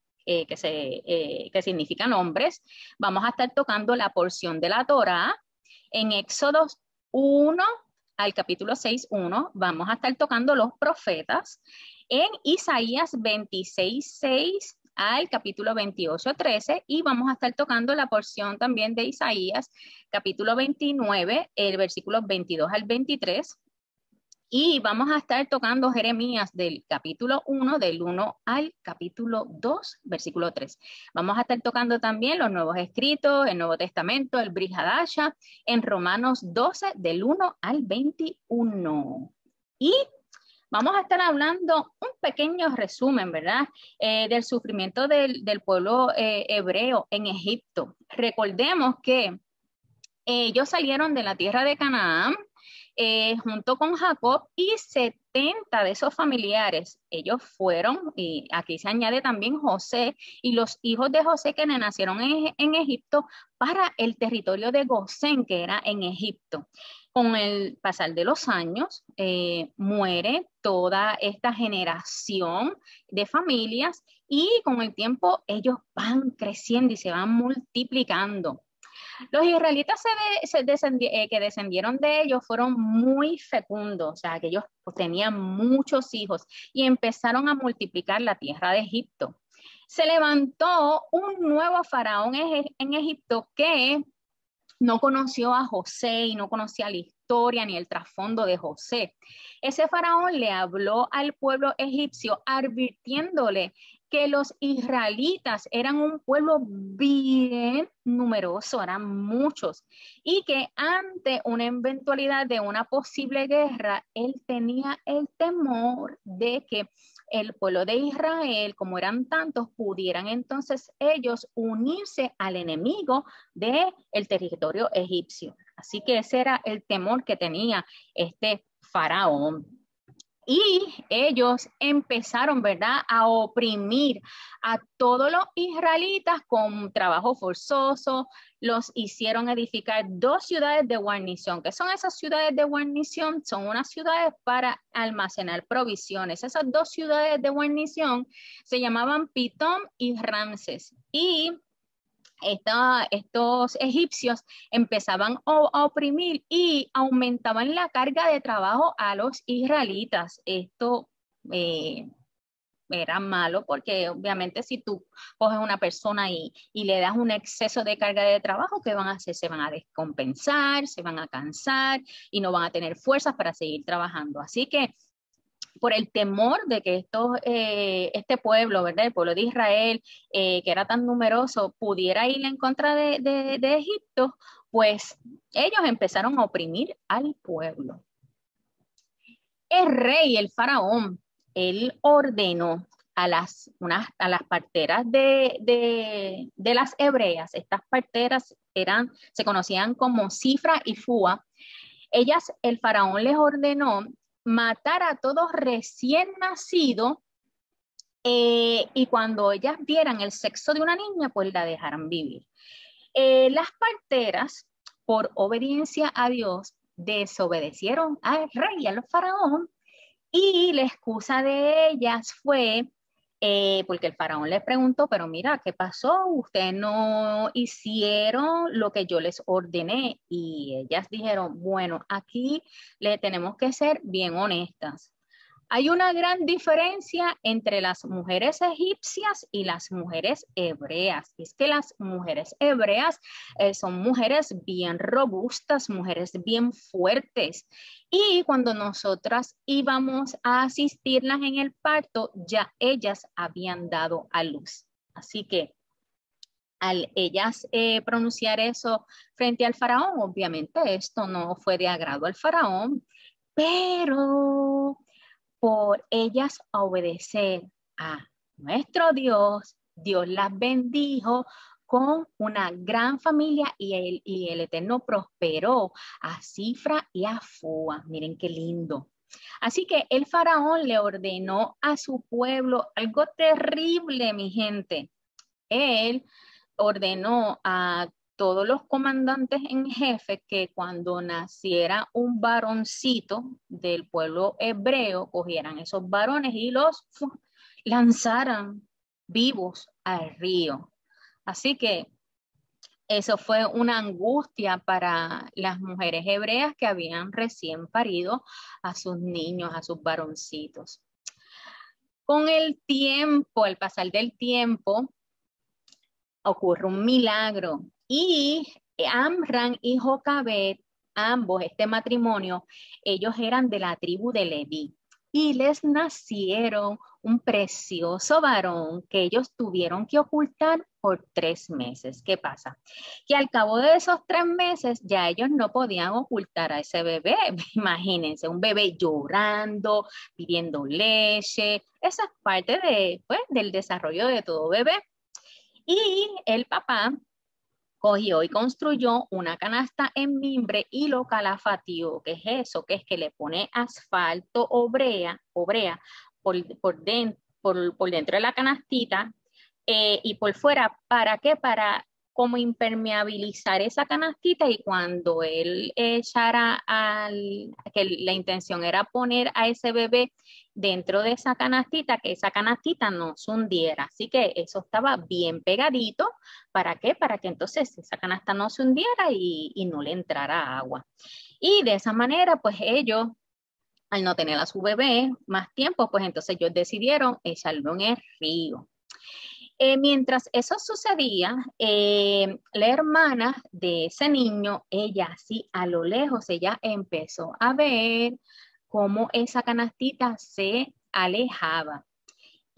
que significa nombres. Vamos a estar tocando la porción de la Torá en Éxodo 1 al capítulo 6:1, vamos a estar tocando los profetas en Isaías 26:6 al capítulo 28:13 y vamos a estar tocando la porción también de Isaías capítulo 29, el versículo 22 al 23 y vamos a estar tocando Jeremías del capítulo 1, del 1 al capítulo 2, versículo 3. Vamos a estar tocando también los nuevos escritos, el Nuevo Testamento, el Brit Hadashah, en Romanos 12, del 1 al 21. Y vamos a estar hablando un pequeño resumen, ¿verdad? Del sufrimiento del pueblo hebreo en Egipto. Recordemos que ellos salieron de la tierra de Canaán, junto con Jacob y 70 de esos familiares. Ellos fueron, y aquí se añade también José y los hijos de José que nacieron en Egipto para el territorio de Gosén, que era en Egipto. Con el pasar de los años, muere toda esta generación de familias y con el tiempo ellos van creciendo y se van multiplicando. Los israelitas que descendieron de ellos fueron muy fecundos, o sea, que ellos tenían muchos hijos y empezaron a multiplicar la tierra de Egipto. Se levantó un nuevo faraón en Egipto que no conoció a José y no conocía la historia ni el trasfondo de José. Ese faraón le habló al pueblo egipcio advirtiéndole que los israelitas eran un pueblo bien numeroso, eran muchos, y que ante una eventualidad de una posible guerra, él tenía el temor de que el pueblo de Israel, como eran tantos, pudieran entonces ellos unirse al enemigo del territorio egipcio. Así que ese era el temor que tenía este faraón. Y ellos empezaron, ¿verdad?, a oprimir a todos los israelitas con trabajo forzoso. Los hicieron edificar 2 ciudades de guarnición. ¿Qué son esas ciudades de guarnición? Son unas ciudades para almacenar provisiones. Esas 2 ciudades de guarnición se llamaban Pitón y Ramses. Y estos egipcios empezaban a oprimir y aumentaban la carga de trabajo a los israelitas. Esto era malo porque obviamente si tú coges a una persona y le das un exceso de carga de trabajo, ¿qué van a hacer? Se van a descompensar, se van a cansar y no van a tener fuerzas para seguir trabajando. Así que por el temor de que este pueblo, ¿verdad?, el pueblo de Israel, que era tan numeroso, pudiera ir en contra de Egipto, pues ellos empezaron a oprimir al pueblo. El rey, el faraón, él ordenó a las parteras de las hebreas. Estas parteras se conocían como Cifra y Fua. Ellas, el faraón les ordenó matar a todos recién nacidos y cuando ellas vieran el sexo de una niña, pues la dejaran vivir. Las parteras, por obediencia a Dios, desobedecieron al rey, al faraón, y la excusa de ellas fue porque el faraón les preguntó, pero mira, ¿qué pasó? Ustedes no hicieron lo que yo les ordené. Y ellas dijeron, bueno, aquí le tenemos que ser bien honestas. Hay una gran diferencia entre las mujeres egipcias y las mujeres hebreas. Es que las mujeres hebreas son mujeres bien robustas, mujeres bien fuertes. Y cuando nosotras íbamos a asistirlas en el parto, ya ellas habían dado a luz. Así que al ellas pronunciar eso frente al faraón, obviamente esto no fue de agrado al faraón, pero por ellas obedecer a nuestro Dios, Dios las bendijo con una gran familia y el Eterno prosperó a Cifra y a Fua. Miren qué lindo. Así que el faraón le ordenó a su pueblo algo terrible, mi gente. Él ordenó a todos los comandantes en jefe que cuando naciera un varoncito del pueblo hebreo, cogieran esos varones y los lanzaran vivos al río. Así que eso fue una angustia para las mujeres hebreas que habían recién parido a sus niños, a sus varoncitos. Con el tiempo, el pasar del tiempo, ocurre un milagro. Y Amram y Jocabed, ambos, este matrimonio, ellos eran de la tribu de Leví. Y les nacieron un precioso varón que ellos tuvieron que ocultar por 3 meses. ¿Qué pasa? Que al cabo de esos 3 meses ya ellos no podían ocultar a ese bebé. Imagínense, un bebé llorando, pidiendo leche. Esa es parte del desarrollo de todo bebé. Y el papá cogió y construyó una canasta en mimbre y lo calafateó. ¿Qué es eso? Que es que le pone asfalto o brea por dentro de la canastita y por fuera. ¿Para qué? Para como impermeabilizar esa canastita, y cuando él echara que la intención era poner a ese bebé dentro de esa canastita, que esa canastita no se hundiera. Así que eso estaba bien pegadito. ¿Para qué? Para que entonces esa canasta no se hundiera y no le entrara agua. Y de esa manera, pues ellos, al no tener a su bebé más tiempo, pues entonces ellos decidieron echarlo en el río. Mientras eso sucedía, la hermana de ese niño, ella así a lo lejos, ella empezó a ver cómo esa canastita se alejaba.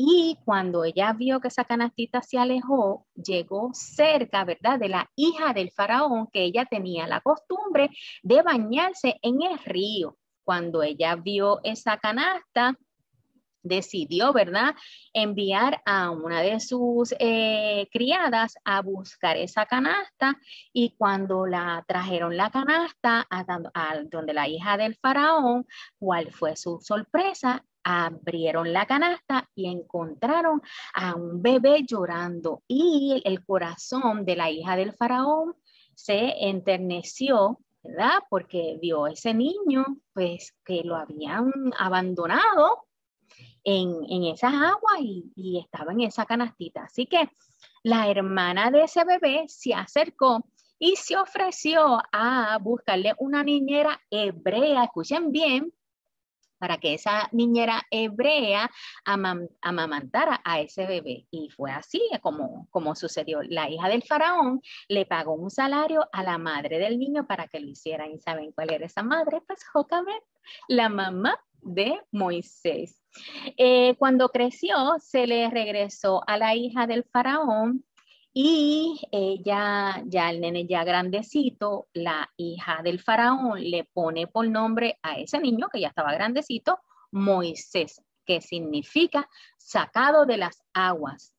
Y cuando ella vio que esa canastita se alejó, llegó cerca, ¿verdad?, de la hija del faraón, que ella tenía la costumbre de bañarse en el río. Cuando ella vio esa canasta, decidió, ¿verdad?, enviar a una de sus criadas a buscar esa canasta, y cuando la trajeron la canasta a donde la hija del faraón, ¿cuál fue su sorpresa? Abrieron la canasta y encontraron a un bebé llorando, y el corazón de la hija del faraón se enterneció, ¿verdad?, porque vio ese niño, pues, que lo habían abandonado en esas aguas y estaba en esa canastita. Así que la hermana de ese bebé se acercó y se ofreció a buscarle una niñera hebrea, escuchen bien, para que esa niñera hebrea amamantara a ese bebé. Y fue así como sucedió. La hija del faraón le pagó un salario a la madre del niño para que lo hiciera. ¿Y saben cuál era esa madre? Pues Jocabed, la mamá de Moisés. Cuando creció, se le regresó a la hija del faraón, y ella, ya el nene ya grandecito, la hija del faraón le pone por nombre a ese niño que ya estaba grandecito, Moisés, que significa sacado de las aguas.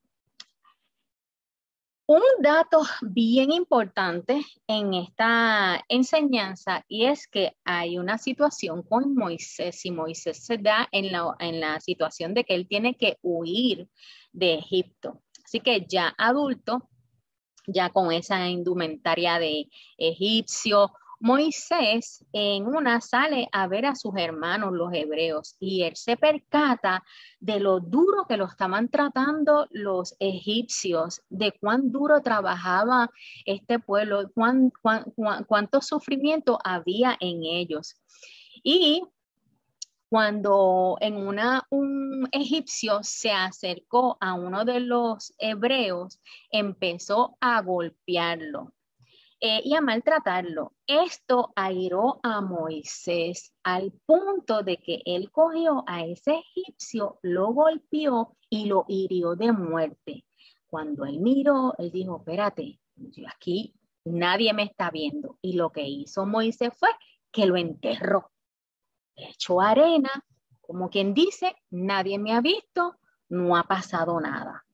Un dato bien importante en esta enseñanza, y es que hay una situación con Moisés, y Moisés se da en la situación de que él tiene que huir de Egipto. Así que ya adulto, ya con esa indumentaria de egipcio, Moisés en una sale a ver a sus hermanos los hebreos, y él se percata de lo duro que lo estaban tratando los egipcios, de cuán duro trabajaba este pueblo, cuánto sufrimiento había en ellos. Y cuando un egipcio se acercó a uno de los hebreos, empezó a golpearlo y a maltratarlo. Esto airó a Moisés al punto de que él cogió a ese egipcio, lo golpeó y lo hirió de muerte. Cuando él miró, él dijo, espérate, aquí nadie me está viendo. Y lo que hizo Moisés fue que lo enterró. Echó arena, como quien dice, nadie me ha visto, no ha pasado nada.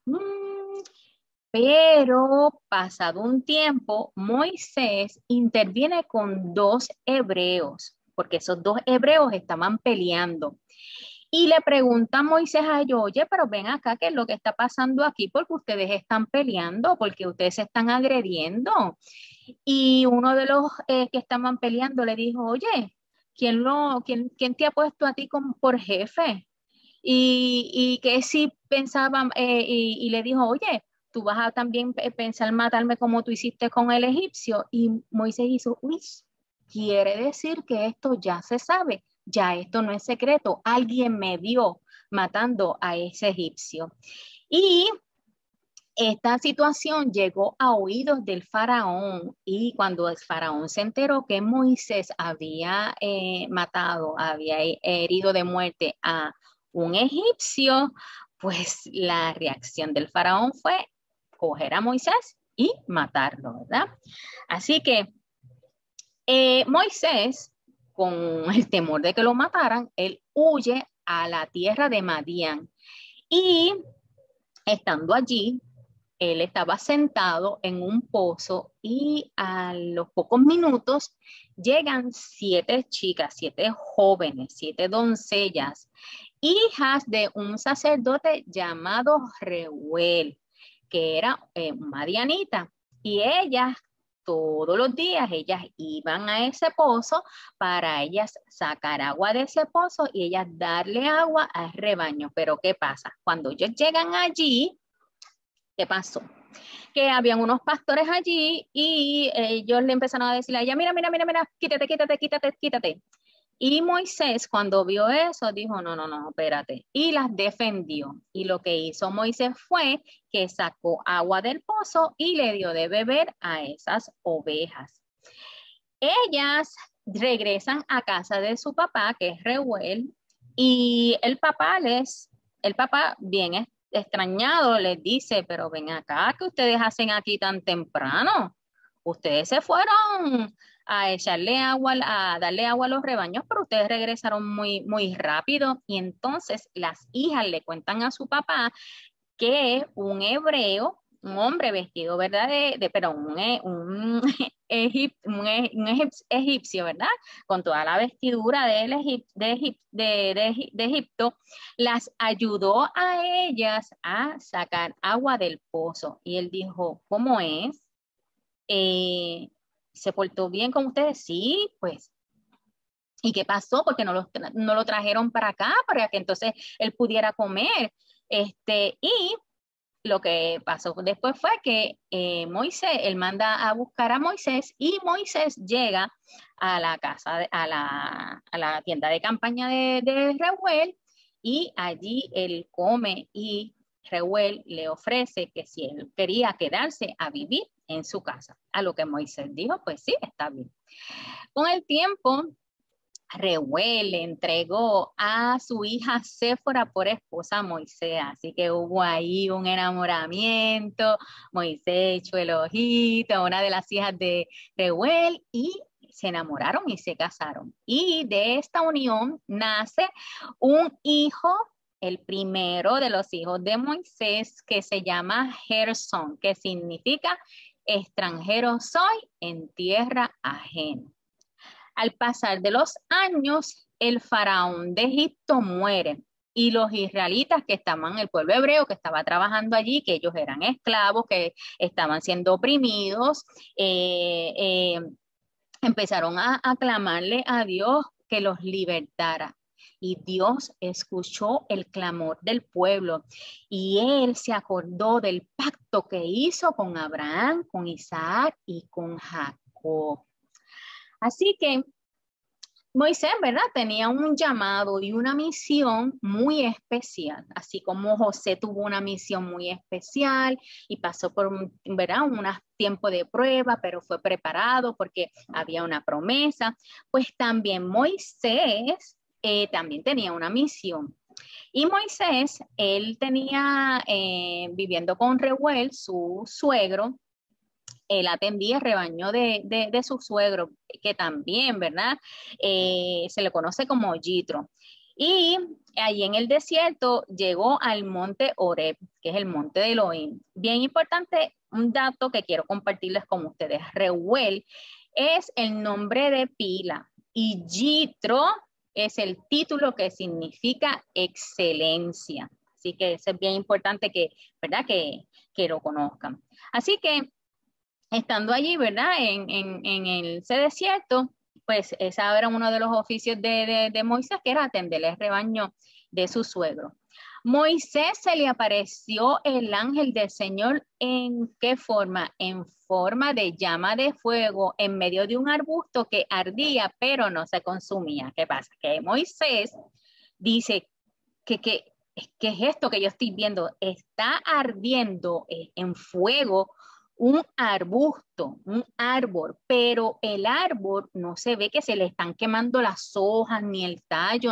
Pero pasado un tiempo, Moisés interviene con dos hebreos, porque esos dos hebreos estaban peleando. Y le pregunta a Moisés a ellos, oye, pero ven acá, ¿qué es lo que está pasando aquí? Porque ustedes están peleando, porque ustedes se están agrediendo. Y uno de los que estaban peleando le dijo, oye, ¿quién te ha puesto a ti por jefe? Y que si pensaban, y le dijo, oye, tú vas a también pensar matarme como tú hiciste con el egipcio. Y Moisés hizo, uy, quiere decir que esto ya se sabe, ya esto no es secreto, alguien me vio matando a ese egipcio. Y esta situación llegó a oídos del faraón, y cuando el faraón se enteró que Moisés había matado, había herido de muerte a un egipcio, pues la reacción del faraón fue coger a Moisés y matarlo, ¿verdad? Así que Moisés, con el temor de que lo mataran, él huye a la tierra de Madián, y estando allí, él estaba sentado en un pozo, y a los pocos minutos llegan 7 chicas, 7 jóvenes, 7 doncellas, hijas de un sacerdote llamado Reuel, que era madianita, y ellas todos los días ellas iban a ese pozo para ellas sacar agua de ese pozo y ellas darle agua al rebaño. Pero ¿qué pasa? Cuando ellos llegan allí, ¿qué pasó? Que habían unos pastores allí, y ellos le empezaron a decirle a ella, mira, quítate. Y Moisés, cuando vio eso, dijo, no, espérate. Y las defendió. Y lo que hizo Moisés fue que sacó agua del pozo y le dio de beber a esas ovejas. Ellas regresan a casa de su papá, que es Reuel, y el papá les el papá, bien extrañado, les dice, pero ven acá, ¿qué ustedes hacen aquí tan temprano? Ustedes se fueron a echarle agua, a darle agua a los rebaños, pero ustedes regresaron muy rápido. Y entonces las hijas le cuentan a su papá que un hebreo, un hombre vestido, ¿verdad? Un egipcio, ¿verdad? Con toda la vestidura de Egipto, las ayudó a ellas a sacar agua del pozo. Y él dijo, ¿cómo es? ¿Se portó bien con ustedes? Sí, pues. ¿Y qué pasó? Porque no lo trajeron para acá, para que entonces él pudiera comer. Y lo que pasó después fue que Moisés, él manda a buscar a Moisés y Moisés llega a la casa, a la tienda de campaña de Reuel, y allí él come y Reuel le ofrece que si él quería quedarse a vivir en su casa. A lo que Moisés dijo, pues sí, está bien. Con el tiempo, Reuel le entregó a su hija Séfora por esposa a Moisés, así que hubo ahí un enamoramiento. Moisés echó el ojito a una de las hijas de Reuel y se enamoraron y se casaron. Y de esta unión nace un hijo, el primero de los hijos de Moisés, que se llama Gersón, que significa extranjero soy en tierra ajena. Al pasar de los años, el faraón de Egipto muere y los israelitas que estaban, el pueblo hebreo que estaba trabajando allí, que ellos eran esclavos, que estaban siendo oprimidos, empezaron a clamarle a Dios que los libertara. Y Dios escuchó el clamor del pueblo y él se acordó del pacto que hizo con Abraham, con Isaac y con Jacob. Así que Moisés, ¿verdad? Tenía un llamado y una misión muy especial, así como José tuvo una misión muy especial y pasó por ¿verdad? Un tiempo de prueba, pero fue preparado porque había una promesa. Pues también Moisés también tenía una misión. Y Moisés, él tenía, viviendo con Reuel, su suegro, él atendía el rebaño de su suegro, que también, ¿verdad? Se le conoce como Yitro. Y allí en el desierto llegó al monte Horeb, que es el monte de Elohim. Bien importante, un dato que quiero compartirles con ustedes. Reuel es el nombre de pila y Yitro es el título que significa excelencia. Así que eso es bien importante que, ¿verdad? Que lo conozcan. Así que estando allí, ¿verdad? En ese desierto, pues ese era uno de los oficios de Moisés, que era atender el rebaño de su suegro. Moisés se le apareció el ángel del Señor, ¿en qué forma? En forma de llama de fuego en medio de un arbusto que ardía, pero no se consumía. ¿Qué pasa? Que Moisés dice ¿qué es esto que yo estoy viendo? Está ardiendo en fuego un arbusto, un árbol, pero el árbol no se ve que se le están quemando las hojas ni el tallo.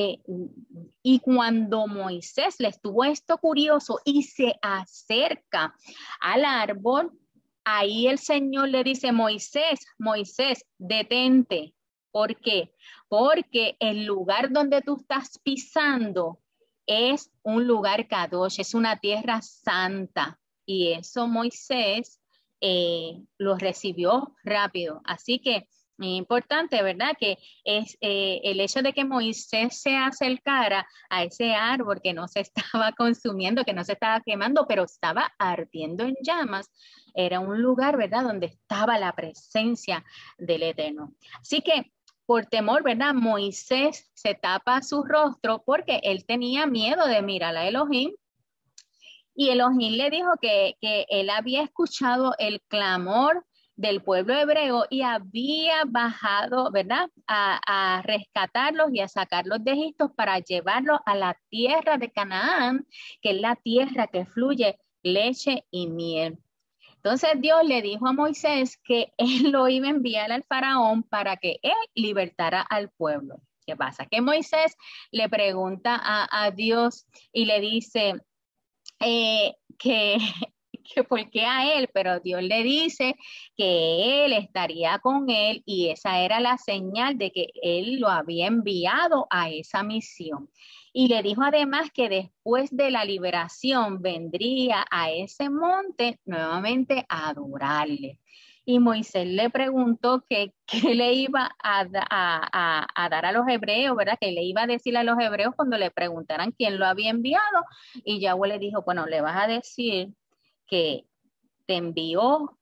Y cuando Moisés le estuvo esto curioso y se acerca al árbol, ahí el Señor le dice, Moisés, Moisés, detente. ¿Por qué? Porque el lugar donde tú estás pisando es un lugar kadosh, es una tierra santa. Y eso Moisés lo recibió rápido. Así que es importante, ¿verdad? Que es el hecho de que Moisés se acercara a ese árbol que no se estaba consumiendo, que no se estaba quemando, pero estaba ardiendo en llamas. Era un lugar, ¿verdad? Donde estaba la presencia del Eterno. Así que por temor, ¿verdad? Moisés se tapa su rostro porque él tenía miedo de mirar a Elohim. Y Elohim le dijo que él había escuchado el clamor del pueblo hebreo y había bajado, ¿verdad? A rescatarlos y a sacarlos de Egipto para llevarlos a la tierra de Canaán, que es la tierra que fluye leche y miel. Entonces Dios le dijo a Moisés que él lo iba a enviar al faraón para que él libertara al pueblo. ¿Qué pasa? Que Moisés le pregunta a Dios y le dice que por qué a él, pero Dios le dice que él estaría con él y esa era la señal de que él lo había enviado a esa misión. Y le dijo además que después de la liberación vendría a ese monte nuevamente a adorarle. Y Moisés le preguntó qué le iba a dar a los hebreos, ¿verdad? Que le iba a decir a los hebreos cuando le preguntaran quién lo había enviado. Y Yahweh le dijo, bueno, le vas a decir que te envió,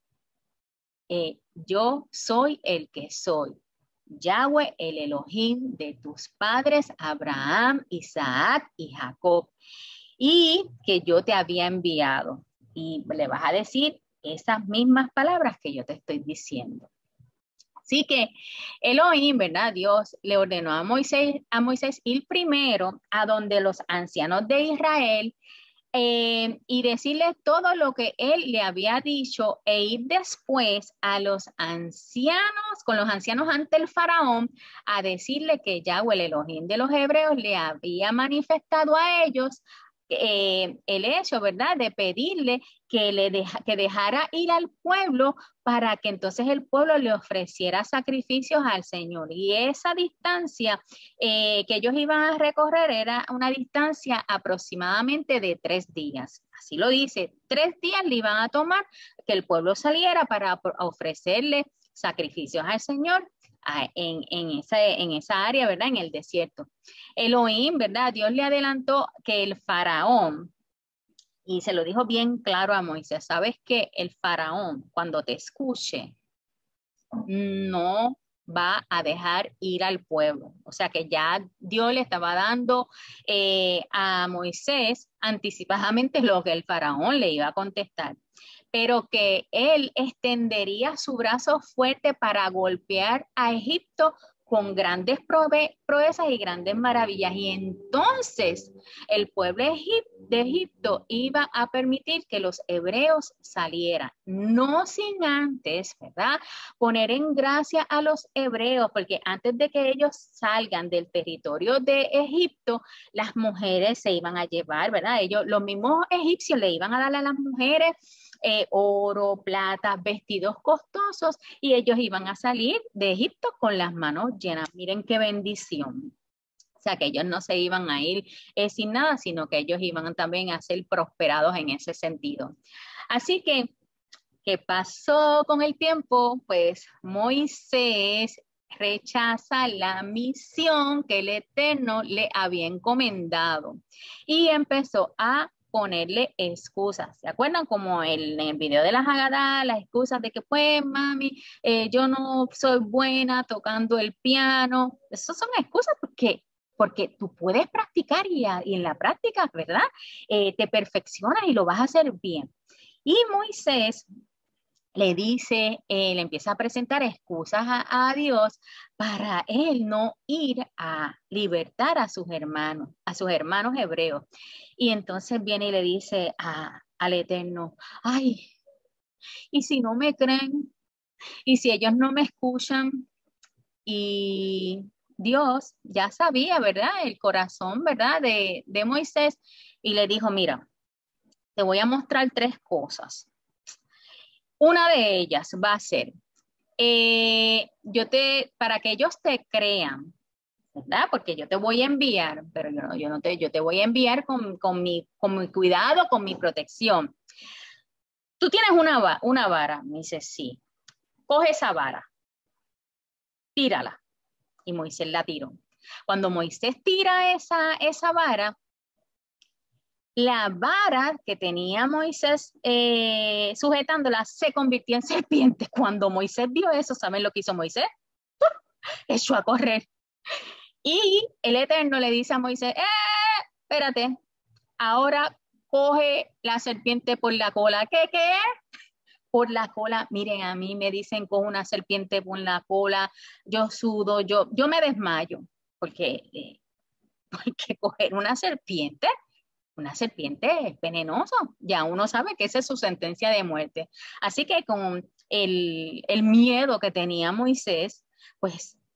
yo soy el que soy. Yahweh, el Elohim de tus padres, Abraham, Isaac y Jacob. Y que yo te había enviado. Y le vas a decir esas mismas palabras que yo te estoy diciendo. Así que Elohim, ¿verdad? Dios le ordenó a Moisés ir primero a donde los ancianos de Israel y decirles todo lo que él le había dicho e ir después a los ancianos, con los ancianos ante el faraón, a decirle que Yahweh, el Elohim de los hebreos, le había manifestado a ellos el hecho, ¿verdad?, de pedirle que dejara ir al pueblo para que entonces el pueblo le ofreciera sacrificios al Señor. Y esa distancia que ellos iban a recorrer era una distancia aproximadamente de 3 días. Así lo dice, 3 días le iban a tomar que el pueblo saliera para ofrecerle sacrificios al Señor en esa área, ¿verdad? En el desierto. Elohim, ¿verdad? Dios le adelantó que el faraón, y se lo dijo bien claro a Moisés, sabes que el faraón cuando te escuche no va a dejar ir al pueblo. O sea que ya Dios le estaba dando a Moisés anticipadamente lo que el faraón le iba a contestar, pero que él extendería su brazo fuerte para golpear a Egipto con grandes proezas y grandes maravillas. Y entonces el pueblo de Egipto iba a permitir que los hebreos salieran, no sin antes, ¿verdad?, poner en gracia a los hebreos, porque antes de que ellos salgan del territorio de Egipto, las mujeres se iban a llevar, ¿verdad? Los mismos egipcios le iban a dar a las mujeres oro, plata, vestidos costosos, y ellos iban a salir de Egipto con las manos llenas. Miren qué bendición. O sea, que ellos no se iban a ir sin nada, sino que ellos iban también a ser prosperados en ese sentido. Así que, ¿qué pasó con el tiempo? Pues Moisés rechaza la misión que el Eterno le había encomendado y empezó a ponerle excusas. ¿Se acuerdan? Como en el video de las Hagadah, las excusas de que pues mami, yo no soy buena tocando el piano. Esas son excusas porque tú puedes practicar y en la práctica, ¿verdad? Te perfeccionas y lo vas a hacer bien. Y Moisés le dice, le empieza a presentar excusas a Dios para él no ir a libertar a sus hermanos hebreos. Y entonces viene y le dice al Eterno, ay, ¿y si no me creen? ¿Y si ellos no me escuchan? Y Dios ya sabía, ¿verdad?, el corazón, ¿verdad?, de Moisés, y le dijo, mira, te voy a mostrar 3 cosas. Una de ellas va a ser, para que ellos te crean, ¿verdad? Porque yo te voy a enviar, pero yo te voy a enviar con mi cuidado, con mi protección. Tú tienes una vara, me dice, sí. Coge esa vara, tírala. Y Moisés la tiró. Cuando Moisés tira esa vara, la vara que tenía Moisés sujetándola se convirtió en serpiente. Cuando Moisés vio eso, ¿saben lo que hizo Moisés? Echó a correr. Y el Eterno le dice a Moisés, espérate, ahora coge la serpiente por la cola. ¿Qué? Por la cola. Miren, a mí me dicen coge una serpiente por la cola, yo sudo, yo me desmayo, porque coger una serpiente es venenoso, ya uno sabe que esa es su sentencia de muerte. Así que con el miedo que tenía Moisés, pues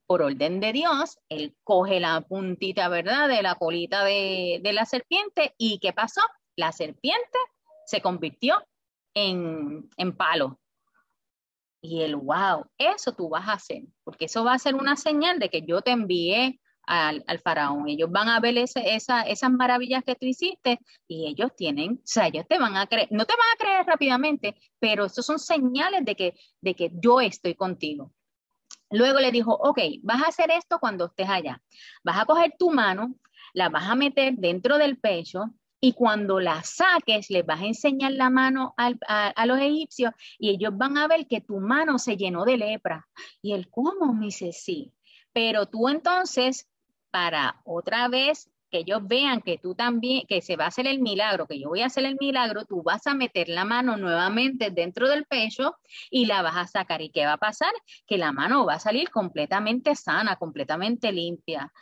por orden de Dios, él coge la puntita, ¿verdad?, de la colita de la serpiente. ¿Y qué pasó? La serpiente se convirtió en palo. Y él, wow, eso tú vas a hacer, porque eso va a ser una señal de que yo te envié al faraón. Ellos van a ver esas maravillas que tú hiciste y ellos tienen, o sea, ellos te van a creer, no te van a creer rápidamente, pero estos son señales de que yo estoy contigo. Luego le dijo, ok, vas a hacer esto cuando estés allá. Vas a coger tu mano, la vas a meter dentro del pecho y cuando la saques, les vas a enseñar la mano a los egipcios y ellos van a ver que tu mano se llenó de lepra. Y él, ¿cómo? Me dice, sí. Pero tú entonces, para otra vez que ellos vean que tú también, que se va a hacer el milagro, que yo voy a hacer el milagro, tú vas a meter la mano nuevamente dentro del pecho y la vas a sacar. ¿Y qué va a pasar? Que la mano va a salir completamente sana, completamente limpia.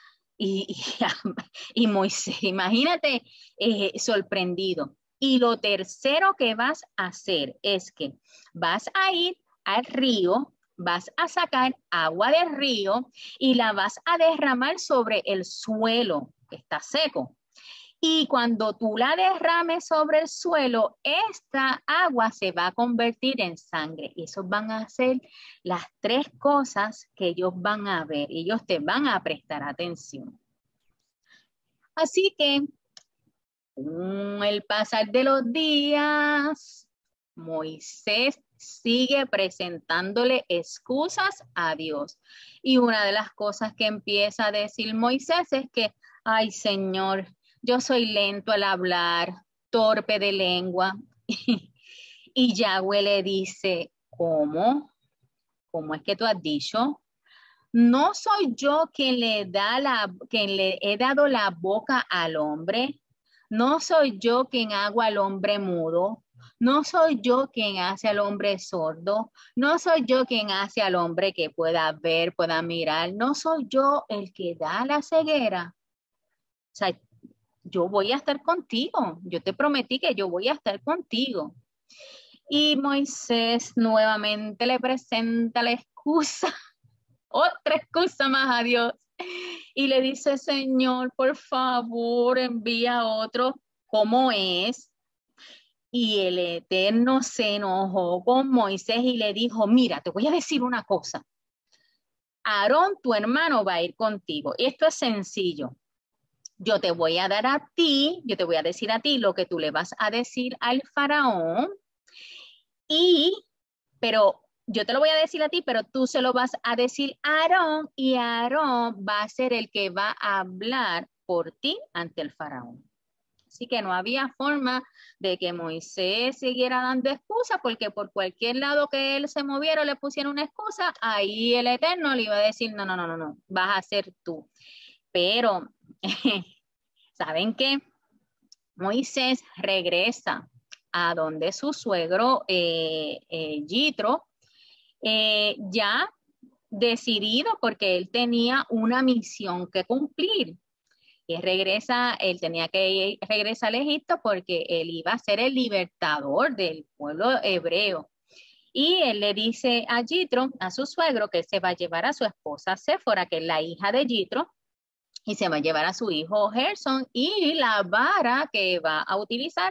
Y Moisés, imagínate, sorprendido. Y lo tercero que vas a hacer es que vas a ir al río, vas a sacar agua del río y la vas a derramar sobre el suelo que está seco. Y cuando tú la derrames sobre el suelo, esta agua se va a convertir en sangre. Y eso van a ser las tres cosas que ellos van a ver. Ellos te van a prestar atención. Así que, con el pasar de los días, Moisés sigue presentándole excusas a Dios. Y una de las cosas que empieza a decir Moisés es que, ay, Señor, yo soy lento al hablar, torpe de lengua. Y Yahweh le dice, ¿cómo? ¿Cómo es que tú has dicho? ¿No soy yo quien le he dado la boca al hombre? ¿No soy yo quien hago al hombre mudo? ¿No soy yo quien hace al hombre sordo? ¿No soy yo quien hace al hombre que pueda ver, pueda mirar? ¿No soy yo el que da la ceguera? O sea, yo voy a estar contigo. Yo te prometí que yo voy a estar contigo. Y Moisés nuevamente le presenta la excusa, otra excusa más a Dios. Y le dice, Señor, por favor, envía otro. ¿Cómo es? Y el Eterno se enojó con Moisés y le dijo, mira, te voy a decir una cosa. Aarón, tu hermano, va a ir contigo. Y esto es sencillo. Yo te voy a dar a ti, yo te voy a decir a ti lo que tú le vas a decir al faraón. Pero yo te lo voy a decir a ti, pero tú se lo vas a decir a Aarón y Aarón va a ser el que va a hablar por ti ante el faraón. Así que no había forma de que Moisés siguiera dando excusas, porque por cualquier lado que él se moviera o le pusiera una excusa, ahí el Eterno le iba a decir, no, vas a ser tú. Pero, ¿saben qué? Moisés regresa a donde su suegro Yitro, ya decidido porque él tenía una misión que cumplir. Y él tenía que regresar a Egipto porque él iba a ser el libertador del pueblo hebreo. Y él le dice a Yitro, a su suegro, que se va a llevar a su esposa Séfora, que es la hija de Yitro, y se va a llevar a su hijo Gerson y la vara que va a utilizar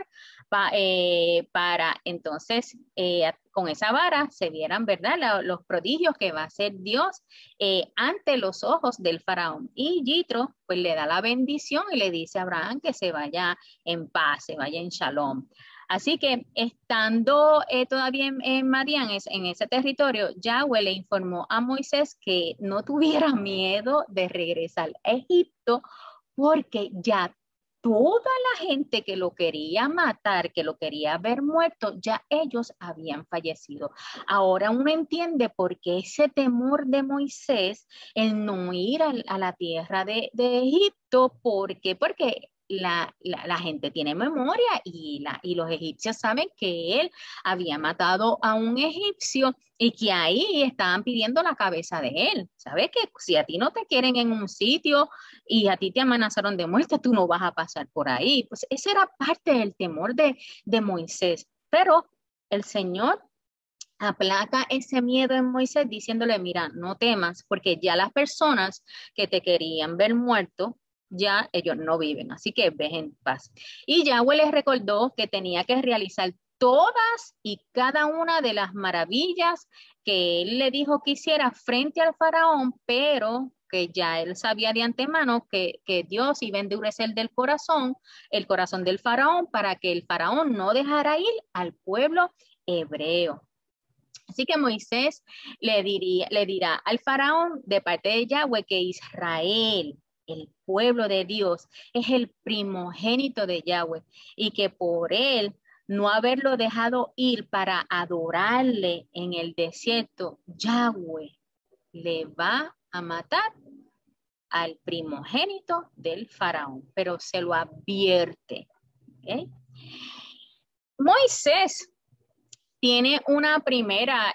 para entonces con esa vara se vieran, ¿verdad?, los prodigios que va a hacer Dios ante los ojos del faraón. Y Yitro pues le da la bendición y le dice a Abraham que se vaya en paz, se vaya en shalom. Así que estando todavía en Madián, en ese territorio, Yahweh le informó a Moisés que no tuviera miedo de regresar a Egipto porque ya toda la gente que lo quería matar, que lo quería ver muerto, ya ellos habían fallecido. Ahora uno entiende por qué ese temor de Moisés, el no ir a la tierra de Egipto, porque la gente tiene memoria y los egipcios saben que él había matado a un egipcio y que ahí estaban pidiendo la cabeza de él. ¿Sabes que si a ti no te quieren en un sitio y a ti te amenazaron de muerte, tú no vas a pasar por ahí? Pues ese era parte del temor de Moisés. Pero el Señor aplaca ese miedo en Moisés diciéndole, mira, no temas, porque ya las personas que te querían ver muerto, ya ellos no viven, así que ves en paz. Y Yahweh les recordó que tenía que realizar todas y cada una de las maravillas que él le dijo que hiciera frente al faraón, pero que ya él sabía de antemano que Dios iba a endurecer el corazón del faraón, para que el faraón no dejara ir al pueblo hebreo. Así que Moisés le dirá al faraón de parte de Yahweh que Israel, el pueblo de Dios, es el primogénito de Yahweh y que por él no haberlo dejado ir para adorarle en el desierto, Yahweh le va a matar al primogénito del faraón, pero se lo advierte. ¿Okay? Moisés tiene una primera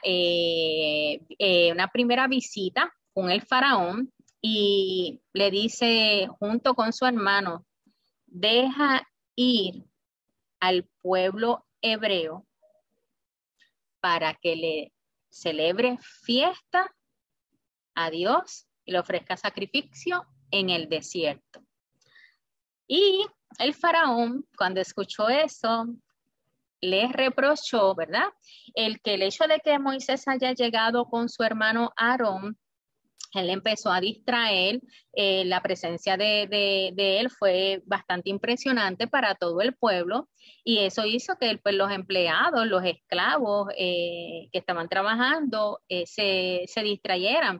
visita con el faraón y le dice junto con su hermano, deja ir al pueblo hebreo para que le celebre fiesta a Dios y le ofrezca sacrificio en el desierto. Y el faraón, cuando escuchó eso, le reprochó, ¿verdad? El hecho de que Moisés haya llegado con su hermano Aarón, él empezó a distraer, la presencia de él fue bastante impresionante para todo el pueblo y eso hizo que pues, los empleados, los esclavos que estaban trabajando se distrayeran.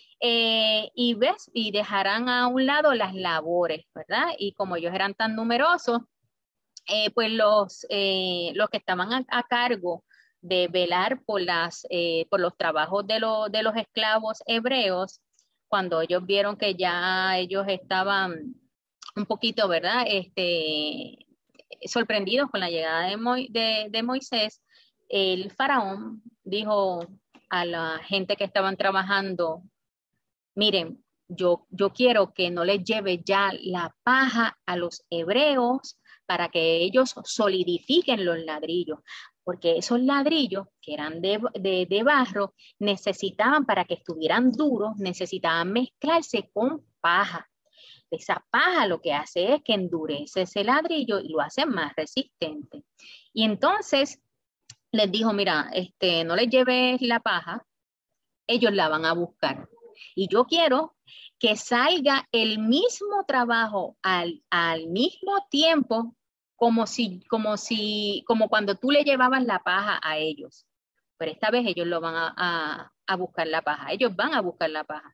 Y dejarán a un lado las labores, ¿verdad? Y como ellos eran tan numerosos, pues los que estaban a cargo de velar por los trabajos de los esclavos hebreos, cuando ellos vieron que ya ellos estaban un poquito, ¿verdad? Sorprendidos con la llegada de Moisés, el faraón dijo a la gente que estaban trabajando, miren, yo quiero que no les lleve ya la paja a los hebreos para que ellos solidifiquen los ladrillos, porque esos ladrillos que eran de barro necesitaban, para que estuvieran duros, necesitaban mezclarse con paja. Esa paja lo que hace es que endurece ese ladrillo y lo hace más resistente. Y entonces les dijo, mira, no les lleves la paja, ellos la van a buscar. Y yo quiero que salga el mismo trabajo al mismo tiempo, como cuando tú le llevabas la paja a ellos. Pero esta vez ellos lo van a buscar la paja. Ellos van a buscar la paja.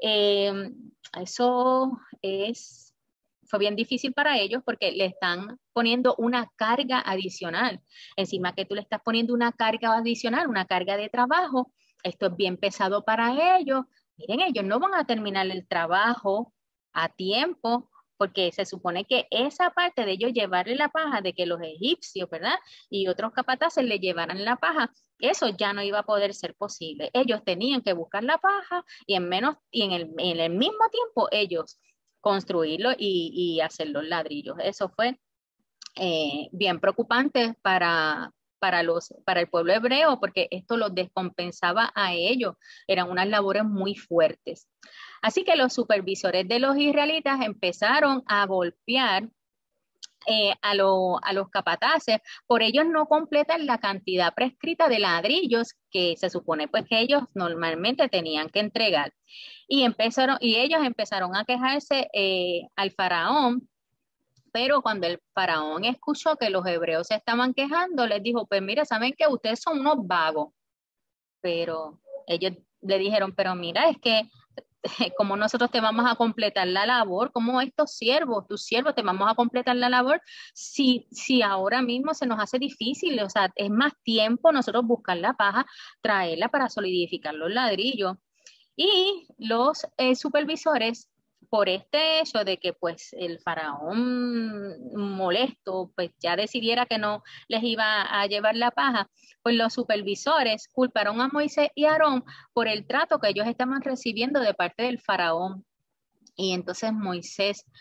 Eso fue bien difícil para ellos porque le están poniendo una carga adicional. Encima que tú le estás poniendo una carga adicional, una carga de trabajo, esto es bien pesado para ellos. Miren, ellos no van a terminar el trabajo a tiempo porque se supone que esa parte de ellos llevarle la paja, de que los egipcios, ¿verdad? Y otros capataces le llevaran la paja, eso ya no iba a poder ser posible. Ellos tenían que buscar la paja y en el mismo tiempo ellos construirlo y hacer los ladrillos. Eso fue bien preocupante para el pueblo hebreo, porque esto los descompensaba a ellos. Eran unas labores muy fuertes. Así que los supervisores de los israelitas empezaron a golpear a los capataces por ellos no completar la cantidad prescrita de ladrillos que se supone pues que ellos normalmente tenían que entregar. Y ellos empezaron a quejarse al faraón. Pero cuando el faraón escuchó que los hebreos se estaban quejando, les dijo, pues mira, ¿saben qué? Ustedes son unos vagos. Pero ellos le dijeron, pero mira, es que como nosotros te vamos a completar la labor, como tus siervos te vamos a completar la labor, si ahora mismo se nos hace difícil, o sea, es más tiempo nosotros buscar la paja, traerla para solidificar los ladrillos. Y los supervisores, por este hecho de que pues el faraón molesto pues ya decidiera que no les iba a llevar la paja, pues los supervisores culparon a Moisés y Aarón por el trato que ellos estaban recibiendo de parte del faraón. Y entonces Moisés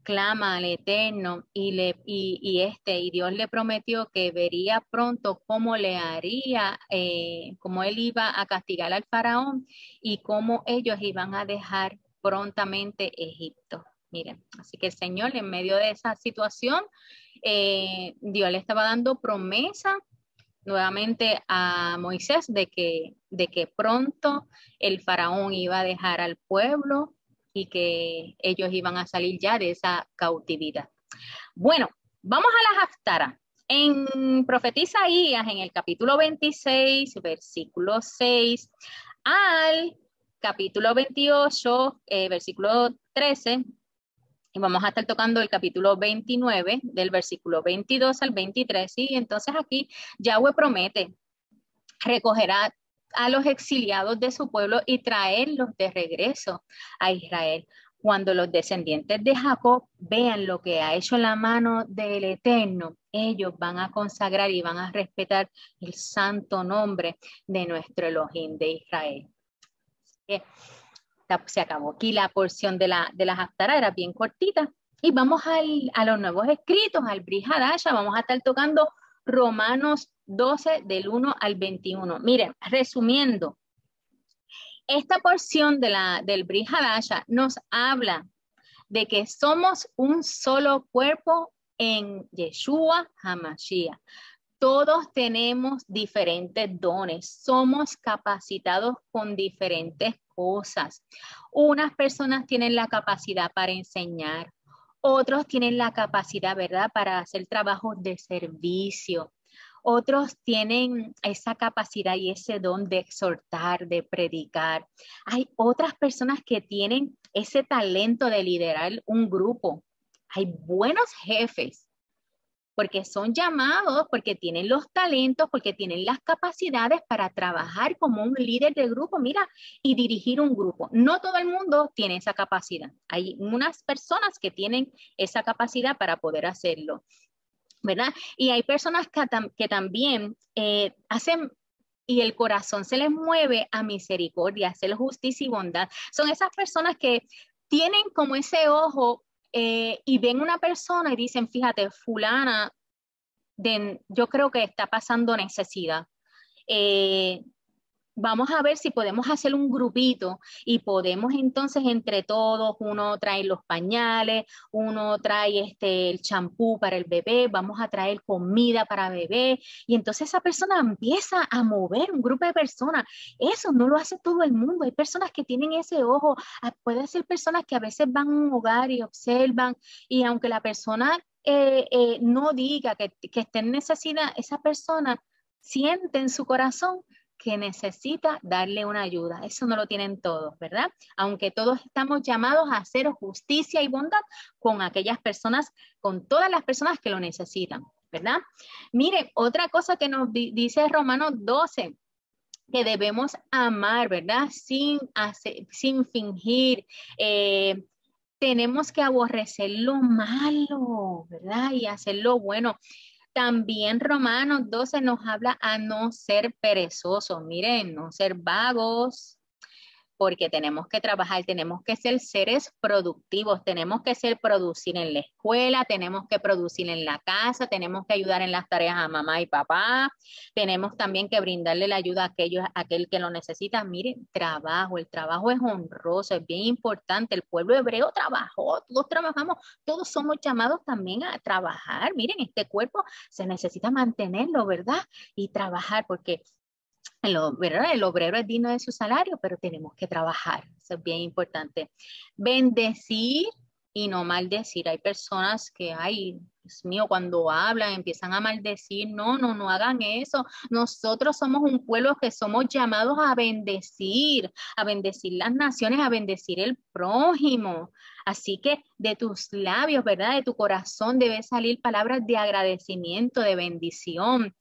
clama al Eterno y Dios le prometió que vería pronto cómo le haría, cómo él iba a castigar al faraón y cómo ellos iban a dejar prontamente Egipto. Miren, así que el Señor en medio de esa situación, Dios le estaba dando promesa nuevamente a Moisés de que pronto el faraón iba a dejar al pueblo y que ellos iban a salir ya de esa cautividad. Bueno, vamos a la Haftara. En Profeta Isaías, en el capítulo 26, versículo 6, al capítulo 28, versículo 13, y vamos a estar tocando el capítulo 29, del versículo 22 al 23, y entonces aquí Yahweh promete recoger a los exiliados de su pueblo y traerlos de regreso a Israel. Cuando los descendientes de Jacob vean lo que ha hecho la mano del Eterno, ellos van a consagrar y van a respetar el santo nombre de nuestro Elohim de Israel. Se acabó aquí la porción de la Haftara, era bien cortita. Y vamos a los nuevos escritos, al Brit Hadasha. Vamos a estar tocando Romanos 12 del 1 al 21. Miren, resumiendo, esta porción del Brit Hadasha nos habla de que somos un solo cuerpo en Yeshua HaMashiach. Todos tenemos diferentes dones, somos capacitados con diferentes cosas. Unas personas tienen la capacidad para enseñar, otros tienen la capacidad, ¿verdad?, para hacer trabajos de servicio. Otros tienen esa capacidad y ese don de exhortar, de predicar. Hay otras personas que tienen ese talento de liderar un grupo. Hay buenos jefes porque son llamados, porque tienen los talentos, porque tienen las capacidades para trabajar como un líder de grupo, mira, y dirigir un grupo. No todo el mundo tiene esa capacidad. Hay unas personas que tienen esa capacidad para poder hacerlo, ¿verdad? Y hay personas que también hacen, y el corazón se les mueve a misericordia, a hacer justicia y bondad. Son esas personas que tienen como ese ojo y ven una persona y dicen, fíjate, fulana, yo creo que está pasando necesidad. Vamos a ver si podemos hacer un grupito y podemos entonces entre todos, uno trae los pañales, uno trae el champú para el bebé, vamos a traer comida para bebé, y entonces esa persona empieza a mover un grupo de personas. Eso no lo hace todo el mundo. Hay personas que tienen ese ojo, puede ser personas que a veces van a un hogar y observan, y aunque la persona no diga que esté en necesidad, esa persona siente en su corazón que necesita darle una ayuda. Eso no lo tienen todos, ¿verdad? Aunque todos estamos llamados a hacer justicia y bondad con aquellas personas, con todas las personas que lo necesitan, ¿verdad? Mire, otra cosa que nos dice Romanos 12, que debemos amar, ¿verdad? Sin fingir. Tenemos que aborrecer lo malo, ¿verdad? Y hacer lo bueno. También Romanos 12 nos habla a no ser perezosos, miren, no ser vagos, porque tenemos que trabajar, tenemos que ser seres productivos, tenemos que producir en la escuela, tenemos que producir en la casa, tenemos que ayudar en las tareas a mamá y papá, tenemos también que brindarle la ayuda a aquel que lo necesita. Miren, el trabajo es honroso, es bien importante. El pueblo hebreo trabajó, todos trabajamos, todos somos llamados también a trabajar. Miren, este cuerpo se necesita mantenerlo, ¿verdad? Y trabajar, porque el obrero es digno de su salario, pero tenemos que trabajar. Eso es bien importante. Bendecir y no maldecir. Hay personas que, ay, Dios mío, cuando hablan empiezan a maldecir. No hagan eso. Nosotros somos un pueblo que somos llamados a bendecir las naciones, a bendecir el prójimo. Así que de tus labios, ¿verdad? De tu corazón deben salir palabras de agradecimiento, de bendición.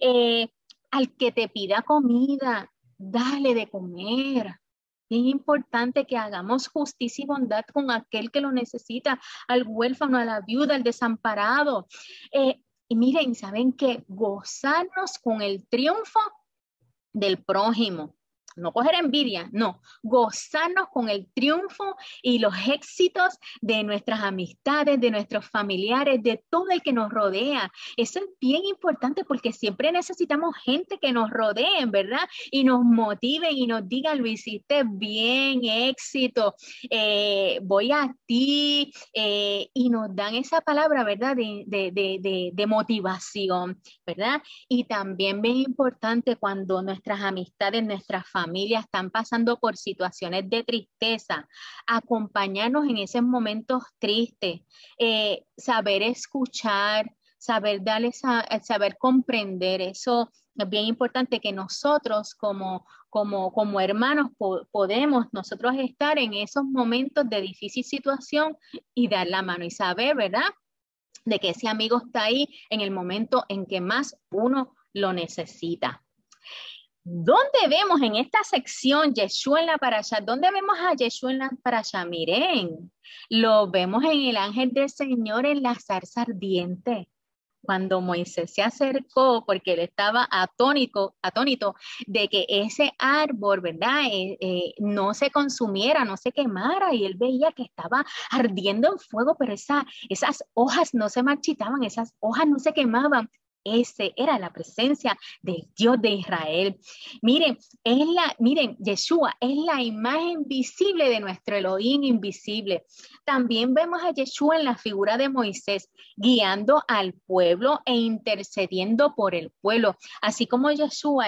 Al que te pida comida, dale de comer. Es importante que hagamos justicia y bondad con aquel que lo necesita, al huérfano, a la viuda, al desamparado. Y miren, ¿saben qué? Gozarnos con el triunfo del prójimo. no coger envidia, no, gozarnos con el triunfo y los éxitos de nuestras amistades, de nuestros familiares, de todo el que nos rodea. Eso es bien importante porque siempre necesitamos gente que nos rodeen, ¿verdad? Y nos motiven y nos digan, lo hiciste bien, éxito, voy a ti, y nos dan esa palabra, ¿verdad? De motivación, ¿verdad? Y también bien importante cuando nuestras amistades, nuestras familias están pasando por situaciones de tristeza, acompañarnos en esos momentos tristes, saber escuchar, saber comprender. Eso es bien importante, que nosotros como hermanos podemos nosotros estar en esos momentos de difícil situación y dar la mano y saber, ¿verdad?, de que ese amigo está ahí en el momento en que más uno lo necesita. ¿Dónde vemos en esta sección Yeshua en la parashá? ¿Dónde vemos a Yeshua en la parashá? Miren, lo vemos en el ángel del Señor en la zarza ardiente. Cuando Moisés se acercó, porque él estaba atónito de que ese árbol, ¿verdad?, no se consumiera, no se quemara, y él veía que estaba ardiendo en fuego, pero esas hojas no se marchitaban, esas hojas no se quemaban. Ese era la presencia del Dios de Israel. Miren, Yeshua es la imagen visible de nuestro Elohim invisible. También vemos a Yeshua en la figura de Moisés, guiando al pueblo e intercediendo por el pueblo. Así como Yeshua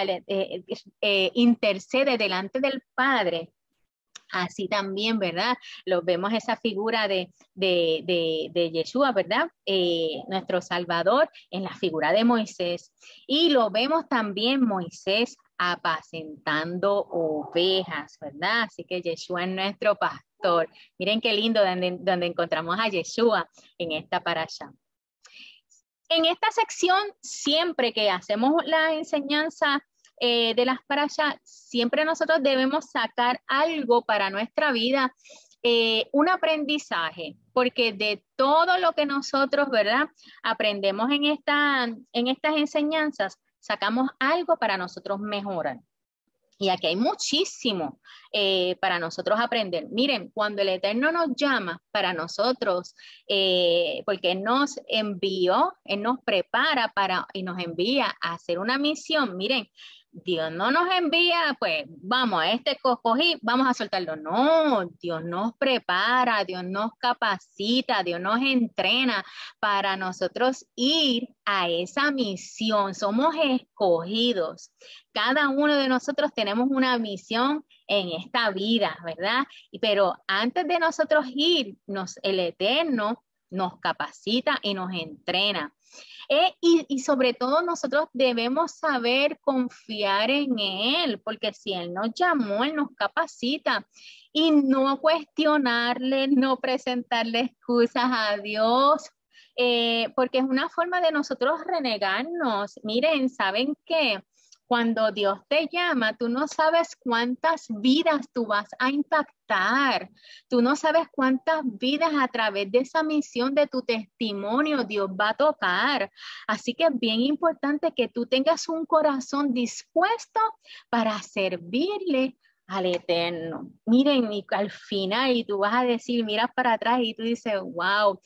intercede delante del Padre, así también, ¿verdad? Lo vemos esa figura de Yeshua, ¿verdad? Nuestro Salvador en la figura de Moisés. Y lo vemos también Moisés apacentando ovejas, ¿verdad? Así que Yeshua es nuestro pastor. Miren qué lindo donde encontramos a Yeshua en esta parashá. En esta sección, siempre que hacemos la enseñanza de las parashas, siempre nosotros debemos sacar algo para nuestra vida, un aprendizaje, porque de todo lo que nosotros, ¿verdad?, aprendemos en estas enseñanzas, sacamos algo para nosotros mejorar. Y aquí hay muchísimo para nosotros aprender. Miren, cuando el Eterno nos llama para nosotros, porque Él nos envió, Él nos prepara y nos envía a hacer una misión. Miren, Dios no nos envía, pues vamos, cogí, vamos a soltarlo. No, Dios nos prepara, Dios nos capacita, Dios nos entrena para nosotros ir a esa misión. Somos escogidos. Cada uno de nosotros tenemos una misión en esta vida, ¿verdad? Pero antes de nosotros ir, el Eterno nos capacita y nos entrena. Y sobre todo nosotros debemos saber confiar en Él, porque si Él nos llamó, Él nos capacita, y no cuestionarle, no presentarle excusas a Dios, porque es una forma de nosotros renegarnos. Miren, ¿saben qué? Cuando Dios te llama, tú no sabes cuántas vidas tú vas a impactar. Tú no sabes cuántas vidas a través de esa misión de tu testimonio Dios va a tocar. Así que es bien importante que tú tengas un corazón dispuesto para servirle al Eterno. Miren, y al final, y tú vas a decir, miras para atrás y tú dices, wow,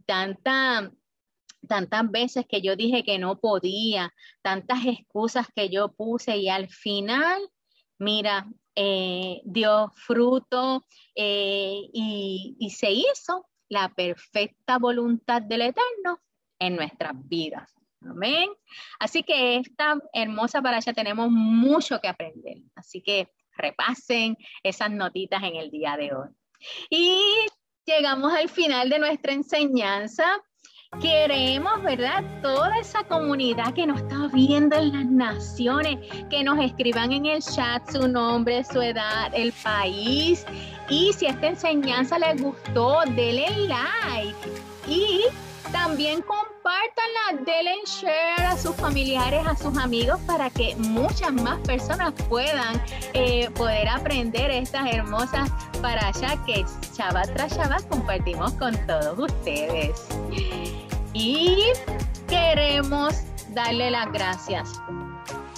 tantas veces que yo dije que no podía, tantas excusas que yo puse, y al final, mira, dio fruto, y se hizo la perfecta voluntad del Eterno en nuestras vidas. Amén. Así que esta hermosa parashá tenemos mucho que aprender. Así que repasen esas notitas en el día de hoy. Y llegamos al final de nuestra enseñanza. Queremos, ¿verdad?, toda esa comunidad que nos está viendo en las naciones, que nos escriban en el chat su nombre, su edad, el país. Y si esta enseñanza les gustó, denle like. Y también compártanla, denle share a sus familiares, a sus amigos, para que muchas más personas puedan poder aprender estas hermosas parashas que Shabbat tras Shabbat compartimos con todos ustedes. Y queremos darle las gracias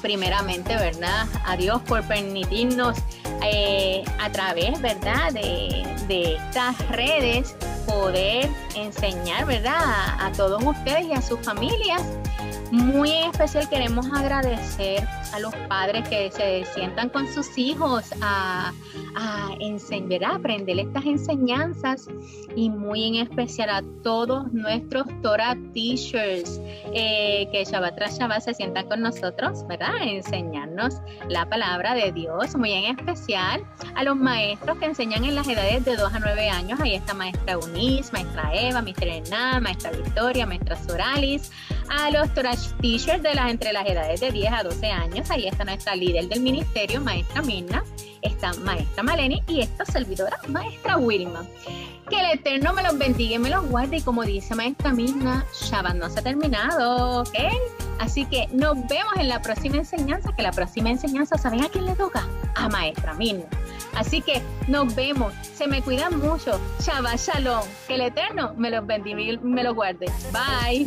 primeramente, ¿verdad? A Dios por permitirnos a través, ¿verdad? De estas redes poder enseñar, ¿verdad? A todos ustedes y a sus familias. Muy en especial queremos agradecer a los padres que se sientan con sus hijos a enseñar, a aprender estas enseñanzas, y muy en especial a todos nuestros Torah teachers que Shabbat tras Shabbat se sientan con nosotros, ¿verdad? A enseñarnos la palabra de Dios. Muy en especial a los maestros que enseñan en las edades de 2 a 9 años. Ahí está maestra Eunice, maestra Eva, maestra Hernán, maestra Victoria, maestra Soralis. A los Torah teachers entre las edades de 10 a 12 años, ahí está nuestra líder del ministerio, maestra Mirna, está maestra Maleni y esta servidora, maestra Wilma. Que el Eterno me los bendiga y me los guarde, y como dice maestra Mirna, Shabbat no se ha terminado, ¿ok? Así que nos vemos en la próxima enseñanza, que la próxima enseñanza, ¿saben a quién le toca? A maestra Mirna. Así que nos vemos, se me cuidan mucho, Shabbat Shalom, que el Eterno me los bendiga y me los guarde. Bye.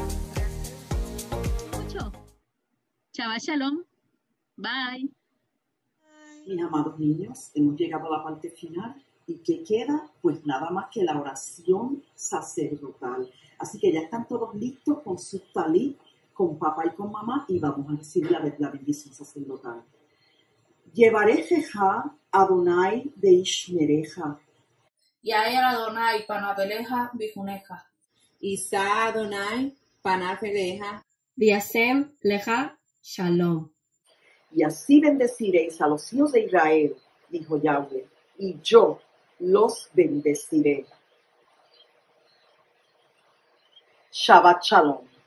Shabbat Shalom. Bye. Mis amados niños, hemos llegado a la parte final. ¿Y qué queda? Pues nada más que la oración sacerdotal. Así que ya están todos listos con su talit, con papá y con mamá, y vamos a recibir la bendición sacerdotal. Yevarejeja Adonai de Ishmereja. Yair Adonai panaveleja bijuneja. Isa Adonai panaveleja. Viasem leja Shalom. Y así bendeciréis a los hijos de Israel, dijo Yahweh, y yo los bendeciré. Shabbat Shalom.